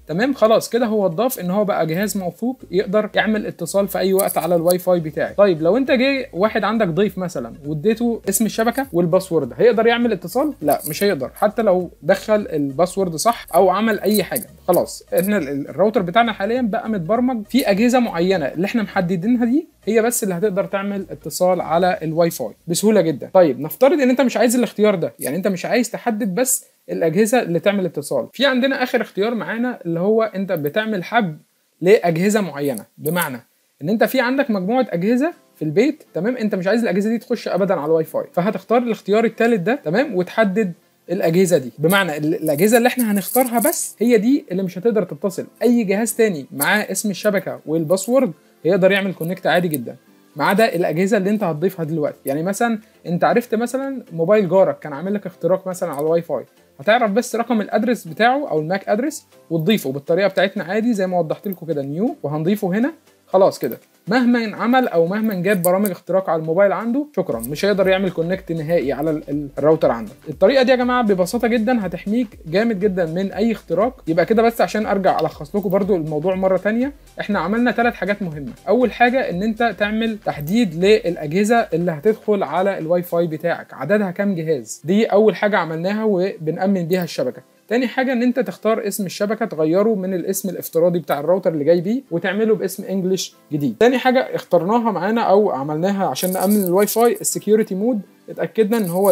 تمام. خلاص كده هو اتضاف ان هو بقى جهاز موثوق يقدر يعمل اتصال في اي وقت على الواي فاي بتاعك. طيب لو انت جه واحد عندك ضيف مثلا واديته اسم الشبكه والباسورد، هيقدر يعمل اتصال؟ لا مش هيقدر، حتى لو دخل الباسورد صح او عمل اي حاجه. خلاص احنا الراوتر بتاعنا حاليا بقى متبرمج في اجهزه معينه اللي احنا محددينها دي هي بس اللي هتقدر تعمل اتصال على الواي فاي بسهوله جدا. طيب نفترض ان انت مش عايز الاختيار ده، يعني انت مش عايز تحدد بس الاجهزه اللي تعمل اتصال. في عندنا اخر اختيار معانا اللي هو انت بتعمل حجب لاجهزه معينه، بمعنى ان انت في عندك مجموعه اجهزه في البيت، تمام، انت مش عايز الاجهزه دي تخش ابدا على الواي فاي، فهتختار الاختيار الثالث ده، تمام، وتحدد الاجهزه دي، بمعنى الاجهزه اللي احنا هنختارها بس هي دي اللي مش هتقدر تتصل. اي جهاز تاني معاه اسم الشبكه والباسورد هيقدر يعمل كونكت عادي جدا، ما عدا الاجهزه اللي انت هتضيفها دلوقتي. يعني مثلا انت عرفت مثلا موبايل جارك كان عامل لك اختراق مثلا على الواي فاي، هتعرف بس رقم الادرس بتاعه او الماك ادرس وتضيفه بالطريقه بتاعتنا عادي زي ما وضحت لكم كده، نيو، وهنضيفه هنا. خلاص كده مهما عمل او مهما جاب برامج اختراق على الموبايل عنده، شكرا، مش هيقدر يعمل كونكت نهائي على الراوتر عندك. الطريقه دي يا جماعه ببساطه جدا هتحميك جامد جدا من اي اختراق. يبقى كده بس عشان ارجع الخص لكم برده الموضوع مره ثانيه، احنا عملنا 3 حاجات مهمه. اول حاجه ان انت تعمل تحديد للاجهزه اللي هتدخل على الواي فاي بتاعك، عددها كام جهاز، دي اول حاجه عملناها وبنأمن بيها الشبكه. تاني حاجة ان انت تختار اسم الشبكة، تغيره من الاسم الافتراضي بتاع الراوتر اللي جاي بيه وتعمله باسم انجلش جديد. تاني حاجة اخترناها معانا او عملناها عشان نأمن الواي فاي، السكيورتي مود، اتأكدنا ان هو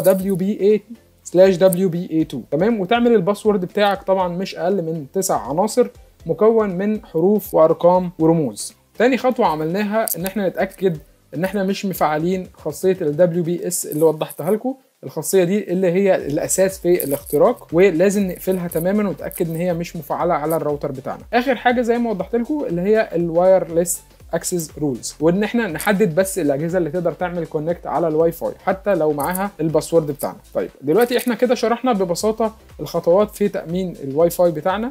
WBA/WBA2، تمام، وتعمل الباسورد بتاعك طبعا مش اقل من 9 عناصر مكون من حروف وارقام ورموز. تاني خطوة عملناها ان احنا نتأكد ان احنا مش مفعلين خاصية ال WBS اللي وضحتها لكم. الخاصيه دي اللي هي الاساس في الاختراق، ولازم نقفلها تماما ونتاكد ان هي مش مفعله على الراوتر بتاعنا. اخر حاجه زي ما وضحت لكم اللي هي الوايرلس اكسس رولز، وان احنا نحدد بس الاجهزه اللي تقدر تعمل كونكت على الواي فاي حتى لو معاها الباسورد بتاعنا. طيب دلوقتي احنا كده شرحنا ببساطه الخطوات في تامين الواي فاي بتاعنا،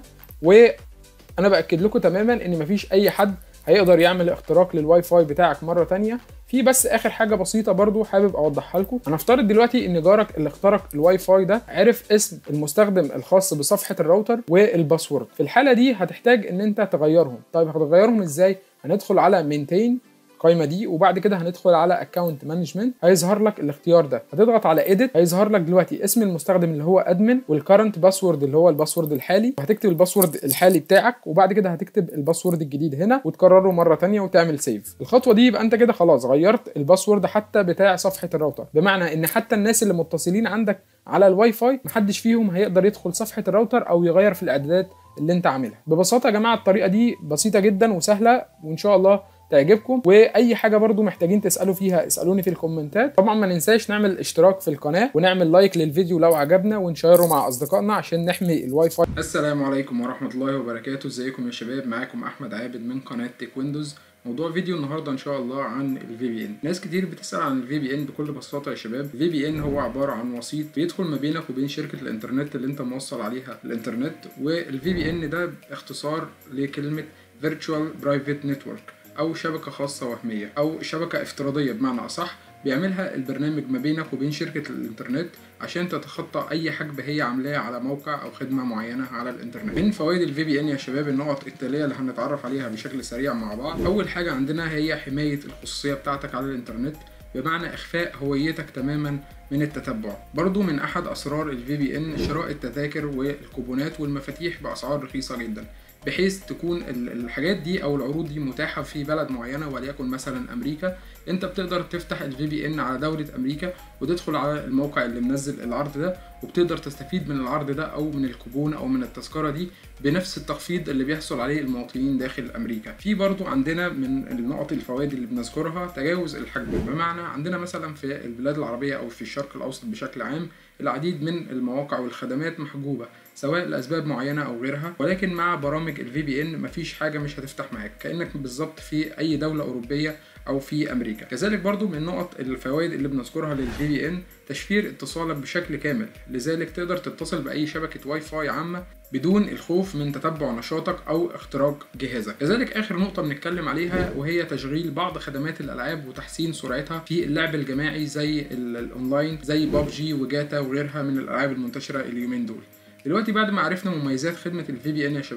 وانا باكد لكم تماما ان مفيش اي حد هيقدر يعمل اختراق للواي فاي بتاعك مره ثانيه. في بس اخر حاجه بسيطه برضو حابب اوضحها لكم. هنفترض دلوقتي ان جارك اللي اخترق الواي فاي ده عرف اسم المستخدم الخاص بصفحه الراوتر والباسورد. في الحاله دي هتحتاج ان انت تغيرهم. طيب هتغيرهم ازاي؟ هندخل على مينتين القائمه دي، وبعد كده هندخل على اكونت مانجمنت، هيظهر لك الاختيار ده، هتضغط على اديت، هيظهر لك دلوقتي اسم المستخدم اللي هو ادمن، والكرنت باسورد اللي هو الباسورد الحالي، وهتكتب الباسورد الحالي بتاعك، وبعد كده هتكتب الباسورد الجديد هنا وتكرره مره ثانيه وتعمل سيف. الخطوه دي يبقى انت كده خلاص غيرت الباسورد حتى بتاع صفحه الراوتر، بمعنى ان حتى الناس اللي متصلين عندك على الواي فاي محدش فيهم هيقدر يدخل صفحه الراوتر او يغير في الاعدادات اللي انت عاملها. ببساطه يا جماعه الطريقه دي بسيطه جدا وسهله، وان شاء الله تعجبكم. واي حاجه برضو محتاجين تسالوا فيها اسالوني في الكومنتات. طبعا ما ننساش نعمل اشتراك في القناه ونعمل لايك للفيديو لو عجبنا، ونشيره مع اصدقائنا عشان نحمي الواي فاي. السلام عليكم ورحمه الله وبركاته، ازيكم يا شباب؟ معاكم احمد عابد من قناه تيك ويندوز. موضوع فيديو النهارده ان شاء الله عن الفي بي ان. ناس كتير بتسال عن الفي بي ان. بكل بساطه يا شباب، الفي بي ان هو عباره عن وسيط بيدخل ما بينك وبين شركه الانترنت اللي انت موصل عليها الانترنت. والفي بي ان ده اختصار لكلمه Virtual Private Network، او شبكه خاصه وهميه او شبكه افتراضيه بمعنى اصح، بيعملها البرنامج ما بينك وبين شركه الانترنت عشان تتخطى اي حجب هي عاملاه على موقع او خدمه معينه على الانترنت. من فوائد الفي بي ان يا شباب النقط التاليه اللي هنتعرف عليها بشكل سريع مع بعض. اول حاجه عندنا هي حمايه الخصوصيه بتاعتك على الانترنت، بمعنى اخفاء هويتك تماما من التتبع. برضو من احد اسرار الفي بي ان شراء التذاكر والكوبونات والمفاتيح باسعار رخيصه جدا، بحيث تكون الحاجات دي او العروض دي متاحه في بلد معينه وليكن مثلا امريكا. انت بتقدر تفتح الفي بي ان على دوله امريكا وتدخل على الموقع اللي منزل العرض ده، وبتقدر تستفيد من العرض ده او من الكوبون او من التذكره دي بنفس التخفيض اللي بيحصل عليه المواطنين داخل امريكا. في برضو عندنا من النقط الفوائد اللي بنذكرها تجاوز الحجب، بمعنى عندنا مثلا في البلاد العربيه او في الشرق الاوسط بشكل عام العديد من المواقع والخدمات محجوبه سواء لاسباب معينه او غيرها، ولكن مع برامج الفي بي ان مفيش حاجه مش هتفتح معاك، كانك بالظبط في اي دوله اوروبيه او في امريكا. كذلك برضو من نقط الفوائد اللي بنذكرها للفي بي ان تشفير اتصالك بشكل كامل، لذلك تقدر تتصل باي شبكه واي فاي عامه بدون الخوف من تتبع نشاطك او اختراق جهازك. كذلك اخر نقطه بنتكلم عليها وهي تشغيل بعض خدمات الالعاب وتحسين سرعتها في اللعب الجماعي زي الاونلاين زي بابجي وجاتا وغيرها من الالعاب المنتشره اليومين دول. دلوقتي بعد ما عرفنا مميزات خدمه الفي بي ان يا شباب،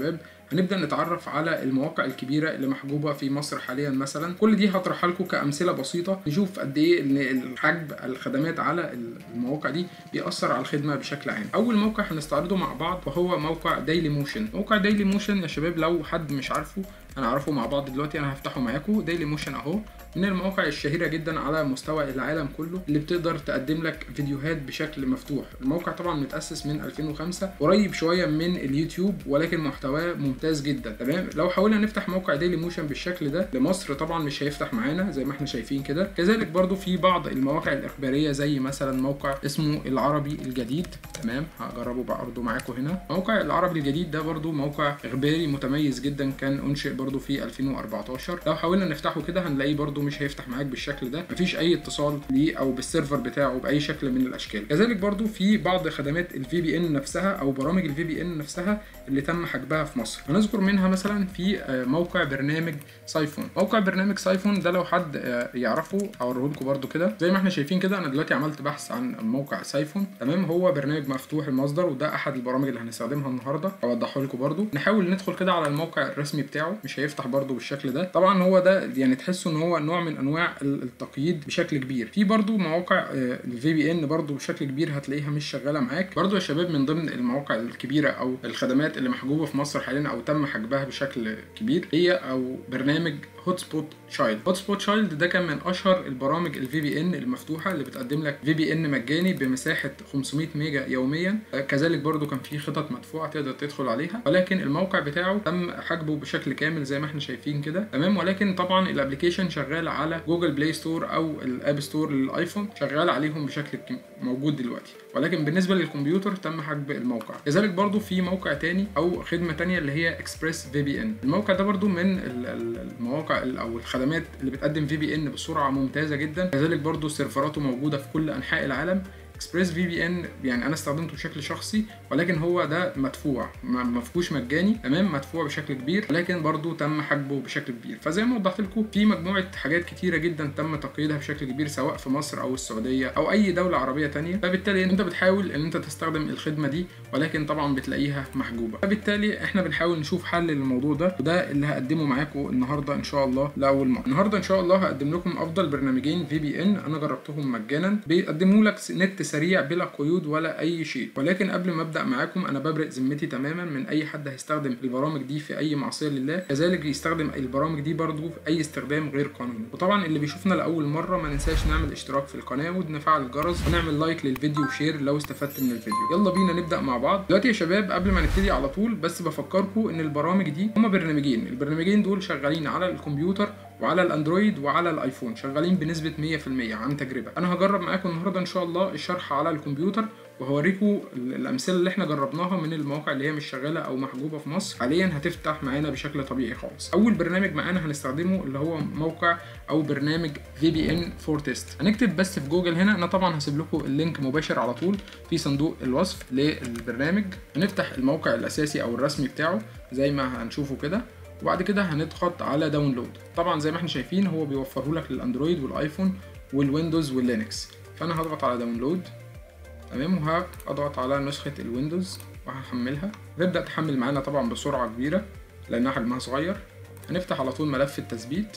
هنبدا نتعرف على المواقع الكبيره اللي محجوبه في مصر حاليا مثلا. كل دي هطرحها لكم كامثله بسيطه نشوف قد ايه ان الحجب الخدمات على المواقع دي بيأثر على الخدمه بشكل عام. اول موقع هنستعرضه مع بعض وهو موقع ديلي موشن. موقع ديلي موشن يا شباب لو حد مش عارفه هنعرفه مع بعض دلوقتي، انا هفتحه معاكم. ديلي موشن اهو من المواقع الشهيره جدا على مستوى العالم كله اللي بتقدر تقدم لك فيديوهات بشكل مفتوح. الموقع طبعا متاسس من 2005، قريب شويه من اليوتيوب ولكن محتواه ممتاز جدا. تمام، لو حاولنا نفتح موقع ديلي موشن بالشكل ده لمصر طبعا مش هيفتح معانا زي ما احنا شايفين كده. كذلك برضو في بعض المواقع الاخباريه زي مثلا موقع اسمه العربي الجديد. تمام، هجربه برضو معاكم هنا. موقع العربي الجديد ده برضو موقع اخباري متميز جدا، كان انشئ برضو في 2014. لو حاولنا نفتحه كده هنلاقيه برضو مش هيفتح معاك بالشكل ده، مفيش اي اتصال ليه او بالسيرفر بتاعه باي شكل من الاشكال. كذلك برضو في بعض خدمات الفي بي ان نفسها او برامج الفي بي ان نفسها اللي تم حجبها في مصر. هنذكر منها مثلا في موقع برنامج سايفون. موقع برنامج سايفون ده لو حد يعرفه هوريه لكم برضو كده زي ما احنا شايفين كده. انا دلوقتي عملت بحث عن موقع سايفون. تمام، هو برنامج مفتوح المصدر وده احد البرامج اللي هنستخدمها النهارده، اوضحه لكم برضو. نحاول ندخل كده على الموقع الرسمي بتاعه، مش هيفتح برضو بالشكل ده. طبعا هو ده يعني تحسوا ان هو نوع من انواع التقييد بشكل كبير. في برضو مواقع الفي بي ان برضو بشكل كبير هتلاقيها مش شغاله معاك. برضو يا شباب من ضمن المواقع الكبيره او الخدمات اللي محجوبه في مصر حاليا او تم حجبها بشكل كبير هي او برنامج هوت سبوت تشايلد. هوت سبوت تشايلد ده كان من اشهر البرامج الفي بي ان المفتوحه اللي بتقدم لك في بي ان مجاني بمساحه 500 ميجا يوميا. كذلك برضو كان في خطط مدفوعه تقدر تدخل عليها، ولكن الموقع بتاعه تم حجبه بشكل كامل زي ما احنا شايفين كده. تمام، ولكن طبعا الابلكيشن شغال على جوجل بلاي ستور او الاب ستور للايفون، شغال عليهم بشكل موجود دلوقتي، ولكن بالنسبه للكمبيوتر تم حجب الموقع. كذلك برضو في موقع تاني او خدمه تانيه اللي هي اكسبريس في بي ان. الموقع ده برضو من المواقع او الخدمات اللي بتقدم في بي ان بسرعه ممتازه جدا. كذلك برضو سيرفراته موجوده في كل انحاء العالم. اكسبريس في بي ان يعني انا استخدمته بشكل شخصي، ولكن هو ده مدفوع، ما فيهوش مجاني. تمام، مدفوع بشكل كبير، ولكن برضو تم حجبه بشكل كبير. فزي ما وضحت لكم في مجموعه حاجات كتيره جدا تم تقييدها بشكل كبير سواء في مصر او السعوديه او اي دوله عربيه تانية. فبالتالي انت بتحاول ان انت تستخدم الخدمه دي ولكن طبعا بتلاقيها محجوبه. فبالتالي احنا بنحاول نشوف حل للموضوع ده، وده اللي هقدمه معاكم النهارده ان شاء الله لاول مره. النهارده ان شاء الله هقدم لكم افضل برنامجين في بي ان انا جربتهم مجانا، بيقدموا لك نت سريع بلا قيود ولا اي شيء. ولكن قبل ما ابدا معاكم انا ببرئ ذمتي تماما من اي حد هيستخدم البرامج دي في اي معصيه لله، كذلك يستخدم البرامج دي برضو في اي استخدام غير قانوني. وطبعا اللي بيشوفنا لاول مره ما ننساش نعمل اشتراك في القناه ونفعل الجرس ونعمل لايك للفيديو وشير لو استفدت من الفيديو. يلا بينا نبدا مع بعض دلوقتي يا شباب. قبل ما نبتدي على طول بس بفكركم ان البرامج دي هما برنامجين. البرنامجين دول شغالين على الكمبيوتر وعلى الاندرويد وعلى الايفون، شغالين بنسبه 100% عن تجربه. انا هجرب معاكم النهارده ان شاء الله الشرح على الكمبيوتر وهوريكم الامثله اللي احنا جربناها من المواقع اللي هي مش شغاله او محجوبه في مصر حاليا هتفتح معانا بشكل طبيعي خالص. اول برنامج معانا هنستخدمه اللي هو موقع او برنامج VPN for Test. هنكتب بس في جوجل هنا، انا طبعا هسيب لكم اللينك مباشر على طول في صندوق الوصف للبرنامج. هنفتح الموقع الاساسي او الرسمي بتاعه زي ما هنشوفه كده، وبعد كده هنضغط على داونلود. طبعا زي ما احنا شايفين هو بيوفره لك للاندرويد والايفون والويندوز واللينكس. فانا هضغط على داونلود. تمام، وهضغط على نسخة الويندوز وهحملها. هتبدأ تحمل معانا طبعا بسرعة كبيرة لأنها حجمها صغير. هنفتح على طول ملف التثبيت.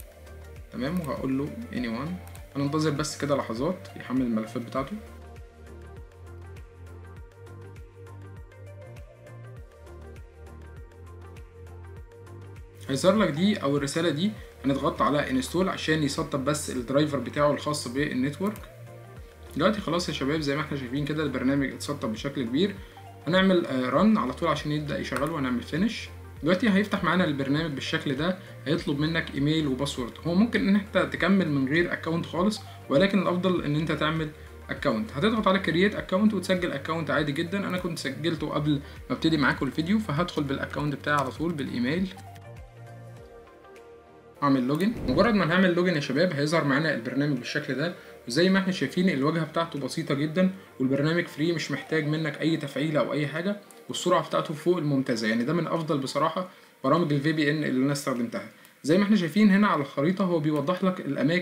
تمام، وهقول له anyone. هننتظر بس كده لحظات يحمل الملفات بتاعته. هيظهر لك دي او الرسالة دي. هنضغط على انستول عشان يسطب بس الدرايفر بتاعه الخاص بالنتورك. دلوقتي خلاص يا شباب زي ما احنا شايفين كده البرنامج اتسطب بشكل كبير. هنعمل رن على طول عشان يبدأ يشغل وهنعمل فينش. دلوقتي هيفتح معانا البرنامج بالشكل ده، هيطلب منك ايميل وباسورد. هو ممكن ان انت تكمل من غير اكونت خالص، ولكن الافضل ان انت تعمل اكونت. هتضغط على كرييت اكونت وتسجل اكونت عادي جدا. انا كنت سجلته قبل ما ابتدي معاكم الفيديو، فهدخل بالاكونت بتاعي على طول بالايميل. اعمل لوجن. مجرد ما نعمل لوجن يا شباب هيظهر معانا البرنامج بالشكل ده، وزي ما احنا شايفين الواجهه بتاعته بسيطه جدا، والبرنامج فري مش محتاج منك اي تفعيل او اي حاجه، والسرعه بتاعته فوق الممتازه. يعني ده من افضل بصراحه برامج الفي بي ان اللي انا استخدمتها. زي ما احنا شايفين هنا على الخريطه هو بيوضح لك الاماكن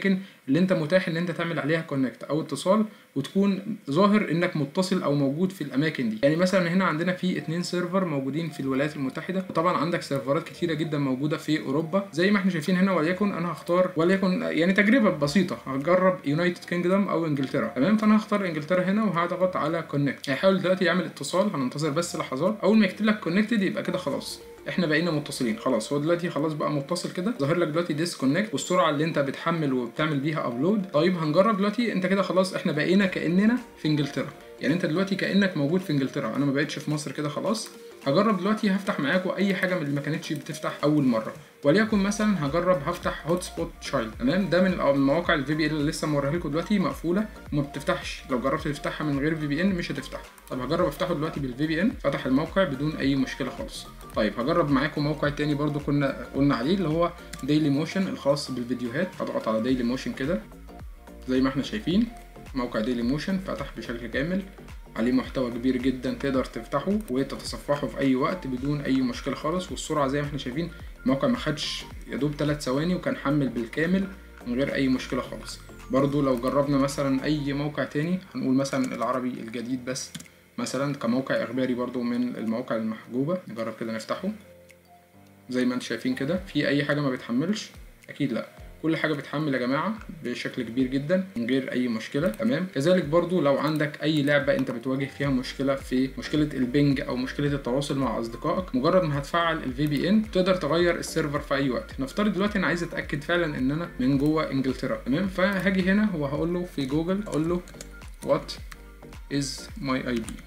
اللي انت متاح ان انت تعمل عليها كونكت او اتصال، وتكون ظاهر انك متصل او موجود في الاماكن دي. يعني مثلا هنا عندنا في 2 سيرفر موجودين في الولايات المتحده، وطبعا عندك سيرفرات كتيره جدا موجوده في اوروبا زي ما احنا شايفين هنا. وليكن انا هختار، وليكن يعني تجربه بسيطه، هجرب يونايتد كينجدم او انجلترا. تمام، فانا هختار انجلترا هنا وهضغط على كونكت. هيحاول دلوقتي يعمل اتصال، هننتظر بس لحظات. اول ما يكتب لك كونكتد يبقى كده خلاص احنا بقينا متصلين. خلاص هو دلوقتي خلاص بقى متصل كده، ظاهر لك دلوقتي ديسكونكت والسرعه اللي انت بتحمل وبتعمل بيها ابلود. طيب هنجرب دلوقتي، انت كده خلاص احنا بقينا كاننا في انجلترا، يعني انت دلوقتي كانك موجود في انجلترا، انا ما بقتش في مصر كده خلاص. هجرب دلوقتي هفتح معاكم اي حاجه من اللي ما كانتش بتفتح اول مره، وليكن مثلا هجرب هفتح هوت سبوت تشايلد. تمام، ده من المواقع الفي بي ان اللي لسه موريها لكم دلوقتي مقفوله وما بتفتحش، لو جربت تفتحها من غير في بي ان مش هتفتح. طب هجرب افتحه دلوقتي بالفي بي ان، فتح الموقع بدون اي مشكله خالص. طيب هجرب معاكم موقع تاني برضو كنا قلنا عليه اللي هو ديلي موشن الخاص بالفيديوهات. هضغط على ديلي موشن كده زي ما احنا شايفين، موقع ديلي موشن فتح بشكل كامل، عليه محتوى كبير جدا تقدر تفتحه وتتصفحه في اي وقت بدون اي مشكله خالص. والسرعه زي ما احنا شايفين الموقع ما خدش يا دوب 3 ثواني وكان حمل بالكامل من غير اي مشكله خالص. برضو لو جربنا مثلا اي موقع تاني، هنقول مثلا العربي الجديد بس مثلا كموقع اخباري برضو من المواقع المحجوبه، نجرب كده نفتحه. زي ما انتم شايفين كده، في اي حاجه ما بتحملش؟ اكيد لا، كل حاجه بتحمل يا جماعه بشكل كبير جدا من غير اي مشكله. تمام، كذلك برضو لو عندك اي لعبه انت بتواجه فيها مشكله، في مشكله البنج او مشكله التواصل مع اصدقائك، مجرد ما هتفعل الفي بي ان تقدر تغير السيرفر في اي وقت. نفترض دلوقتي انا عايز اتاكد فعلا ان انا من جوه انجلترا. تمام، فهاجي هنا وهقول له في جوجل، اقول له وات از ماي اي بي.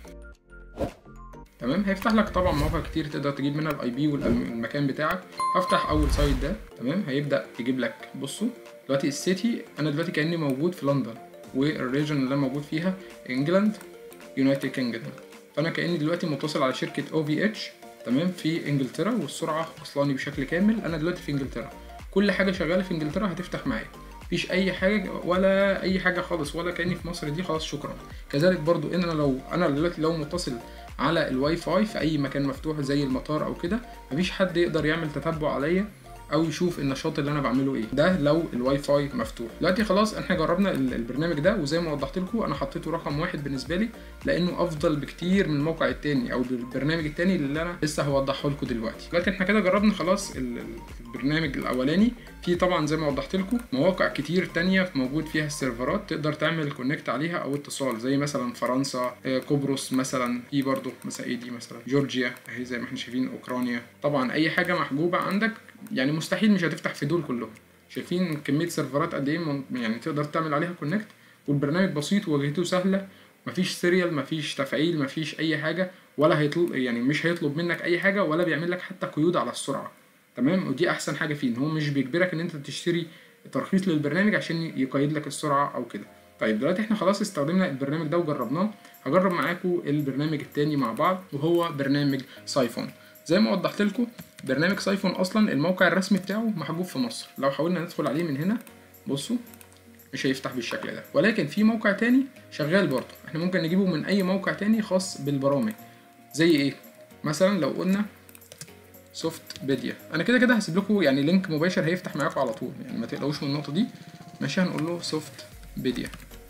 تمام، هيفتح لك طبعا مواقع كتير تقدر تجيب منها الاي بي والمكان بتاعك. هفتح اول سايت ده. تمام، هيبدا يجيب لك، بصوا دلوقتي السيتي، انا دلوقتي كاني موجود في لندن، والريجن اللي انا موجود فيها انجلاند يونايتد كينجدم، فانا كاني دلوقتي متصل على شركه او في اتش. تمام، في انجلترا، والسرعه وصلاني بشكل كامل. انا دلوقتي في انجلترا، كل حاجه شغاله في انجلترا هتفتح معايا، مفيش اي حاجه ولا اي حاجه خالص، ولا كاني في مصر دي خلاص شكرا. كذلك برضو ان انا دلوقتي لو متصل على الواي فاي في اي مكان مفتوح زي المطار او كده، مفيش حد يقدر يعمل تتبع عليا او يشوف النشاط اللي انا بعمله ايه، ده لو الواي فاي مفتوح. دلوقتي خلاص احنا جربنا البرنامج ده، وزي ما وضحت لكم انا حطيته رقم 1 بالنسبه لي، لانه افضل بكتير من الموقع التاني او البرنامج التاني اللي انا لسه هوضحه لكم دلوقتي. دلوقتي احنا كده جربنا خلاص البرنامج الاولاني. في طبعا زي ما وضحت لكم مواقع كتير تانية موجود فيها السيرفرات تقدر تعمل كونكت عليها او اتصال، زي مثلا فرنسا، قبرص مثلا، في برضه مثلا ايه دي مثلا جورجيا اهي زي ما احنا شايفين، اوكرانيا. طبعا اي حاجه محجوبه عندك يعني مستحيل مش هتفتح في دول كلهم. شايفين كميه سيرفرات قد ايه يعني تقدر تعمل عليها كونكت، والبرنامج بسيط وواجهته سهله، مفيش سيريال، مفيش تفعيل، مفيش اي حاجه، ولا هيطلب يعني مش هيطلب منك اي حاجه، ولا بيعمل لك حتى قيود على السرعه. تمام، ودي احسن حاجه فيه، ان هو مش بيجبرك ان انت تشتري ترخيص للبرنامج عشان يقيد لك السرعه او كده. طيب دلوقتي احنا خلاص استخدمنا البرنامج ده وجربناه، هجرب معاكم البرنامج التاني مع بعض، وهو برنامج سايفون. زي ما وضحت لكم برنامج سايفون اصلا الموقع الرسمي بتاعه محجوب في مصر، لو حاولنا ندخل عليه من هنا بصوا مش هيفتح بالشكل ده، ولكن في موقع تاني شغال برضه، احنا ممكن نجيبه من اي موقع تاني خاص بالبرامج. زي ايه مثلا؟ لو قلنا سوفت بيديا، انا كده كده هسيب لكم يعني لينك مباشر هيفتح معاكم على طول، يعني ما تقلقوش من النقطه دي. ماشي، هنقول له سوفت بيديا،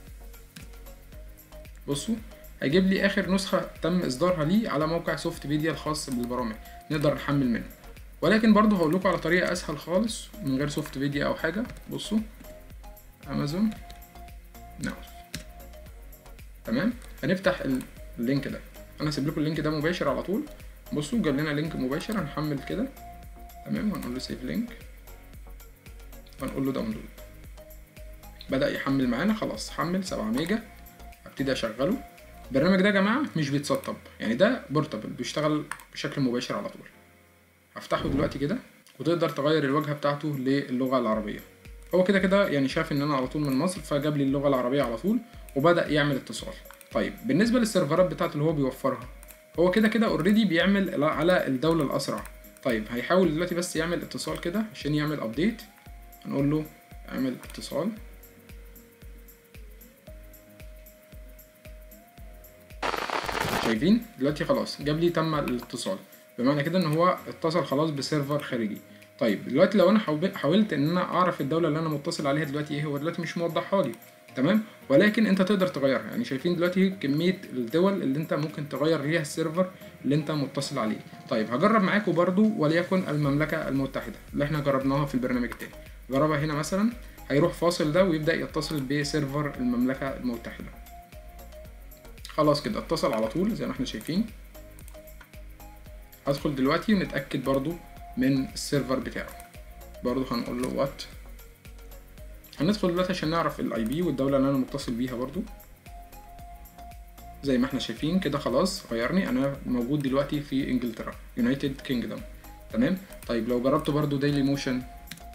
بصوا هيجيب لي اخر نسخه تم اصدارها ليه على موقع سوفت بيديا الخاص بالبرامج، نقدر نحمل منه. ولكن برضه هقول لكم على طريقه اسهل خالص من غير سوفت بيديا او حاجه. بصوا امازون ناو. تمام، هنفتح اللينك ده، انا هسيب لكم اللينك ده مباشر على طول. بصوا جاب لنا لينك مباشر، هنحمل كده. تمام، وهنقول له سيف لينك، وهنقول له داونلود. بدأ يحمل معانا، خلاص حمل 7 ميجا. هبتدي اشغله. البرنامج ده يا جماعه مش بيتسطب، يعني ده بورتابل بيشتغل بشكل مباشر على طول. هفتحه دلوقتي كده، وتقدر تغير الواجهه بتاعته للغه العربيه. هو كده كده يعني شاف ان انا على طول من مصر، فجاب لي اللغه العربيه على طول وبدأ يعمل اتصال. طيب بالنسبه للسيرفرات بتاعته اللي هو بيوفرها، هو كده كده اوريدي بيعمل على الدوله الاسرع. طيب هيحاول دلوقتي بس يعمل اتصال كده عشان يعمل ابديت. هنقول له اعمل اتصال. شايفين دلوقتي خلاص جاب لي تم الاتصال، بمعنى كده ان هو اتصل خلاص بسيرفر خارجي. طيب دلوقتي لو انا حاولت ان انا اعرف الدوله اللي انا متصل عليها دلوقتي ايه، هو دلوقتي مش موضحها لي، تمام، ولكن انت تقدر تغيرها. يعني شايفين دلوقتي كميه الدول اللي انت ممكن تغير ليها السيرفر اللي انت متصل عليه. طيب هجرب معاكم برضو، وليكن المملكه المتحده اللي احنا جربناها في البرنامج التاني. جربها هنا مثلا، هيروح فاصل ده ويبدا يتصل بسيرفر المملكه المتحده. خلاص كده اتصل على طول زي ما احنا شايفين. هدخل دلوقتي ونتاكد برضو من السيرفر بتاعه. برضو هنقول له وات. هندخل دلوقتي عشان نعرف الاي بي والدولة اللي انا متصل بيها برضو. زي ما احنا شايفين كده خلاص غيرني، انا موجود دلوقتي في انجلترا، يونايتد كينجدوم، تمام. طيب لو جربت برضو ديلي موشن،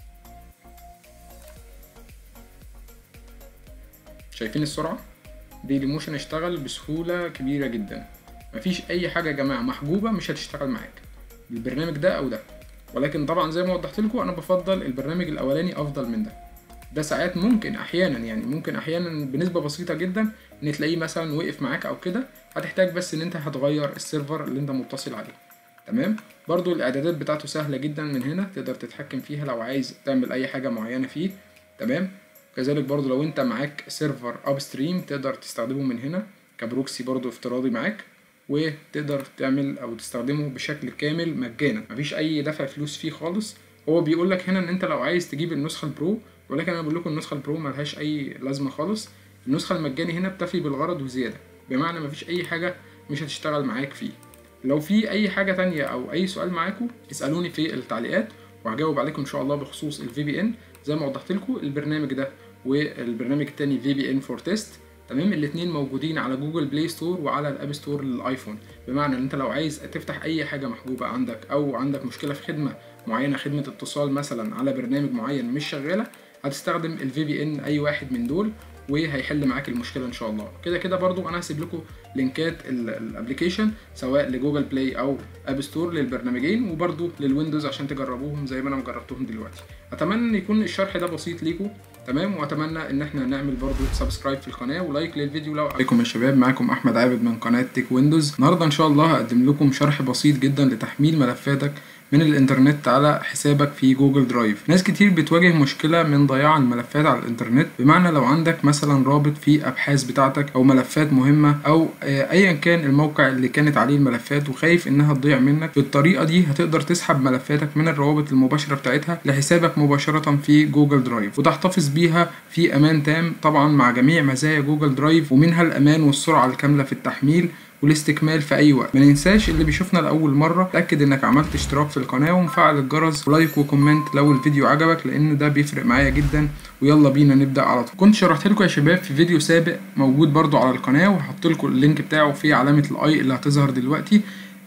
شايفين السرعة؟ ديلي موشن اشتغل بسهولة كبيرة جدا. مفيش اي حاجة يا جماعة محجوبة مش هتشتغل معاك بالبرنامج ده او ده، ولكن طبعا زي ما وضحت لكم انا بفضل البرنامج الاولاني افضل من ده ساعات ممكن احيانا، يعني ممكن احيانا بنسبه بسيطه جدا ان تلاقيه مثلا وقف معاك او كده، هتحتاج بس ان انت هتغير السيرفر اللي انت متصل عليه، تمام. برضو الاعدادات بتاعته سهله جدا، من هنا تقدر تتحكم فيها لو عايز تعمل اي حاجه معينه فيه، تمام. كذلك برضو لو انت معاك سيرفر اب ستريم تقدر تستخدمه من هنا كبروكسي برضو افتراضي معاك، وتقدر تعمل او تستخدمه بشكل كامل مجانا، مفيش اي دفع فلوس فيه خالص. هو بيقول لك هنا ان انت لو عايز تجيب النسخه البرو، ولكن انا بقول لكم النسخه البرو ملهاش اي لازمه خالص. النسخه المجاني هنا بتفي بالغرض وزياده، بمعنى مفيش اي حاجه مش هتشتغل معاك فيه. لو في اي حاجه تانية او اي سؤال معاكم اسالوني في التعليقات وهجاوب عليكم ان شاء الله بخصوص الفي بي ان. زي ما وضحت لكم البرنامج ده والبرنامج التاني في بي ان فور تيست، تمام. الاثنين موجودين على جوجل بلاي ستور وعلى الاب ستور للايفون، بمعنى ان انت لو عايز تفتح اي حاجه محجوبه عندك او عندك مشكله في خدمه معينه، خدمه اتصال مثلا على برنامج معين مش شغاله، هتستخدم الفي بي ان اي واحد من دول وهيحل معاك المشكله ان شاء الله. كده كده برضو انا هسيب لكم لينكات الابلكيشن سواء لجوجل بلاي او اب ستور للبرنامجين، وبرضو للويندوز عشان تجربوهم زي ما انا جربتهم دلوقتي. اتمنى ان يكون الشرح ده بسيط ليكم، تمام، واتمنى ان احنا نعمل برضو سبسكرايب في القناه ولايك للفيديو لو عجبكم. يا شباب معاكم احمد عابد من قناه تك ويندوز. النهارده ان شاء الله هقدم لكم شرح بسيط جدا لتحميل ملفاتك من الانترنت على حسابك في جوجل درايف. ناس كتير بتواجه مشكله من ضياع الملفات على الانترنت، بمعنى لو عندك مثلا رابط في ابحاث بتاعتك او ملفات مهمه او ايا كان الموقع اللي كانت عليه الملفات وخايف انها تضيع منك، بالطريقه دي هتقدر تسحب ملفاتك من الروابط المباشره بتاعتها لحسابك مباشره في جوجل درايف، وتحتفظ بيها في امان تام طبعا مع جميع مزايا جوجل درايف، ومنها الامان والسرعه الكامله في التحميل والاستكمال في اي وقت. ما ننساش اللي بيشوفنا لاول مره تاكد انك عملت اشتراك في القناه ومفعل الجرس ولايك وكومنت لو الفيديو عجبك، لان ده بيفرق معايا جدا. ويلا بينا نبدا على طول. كنت شرحت لكم يا شباب في فيديو سابق موجود برضو على القناه، وهحط لكم اللينك بتاعه في علامه الاي اللي هتظهر دلوقتي،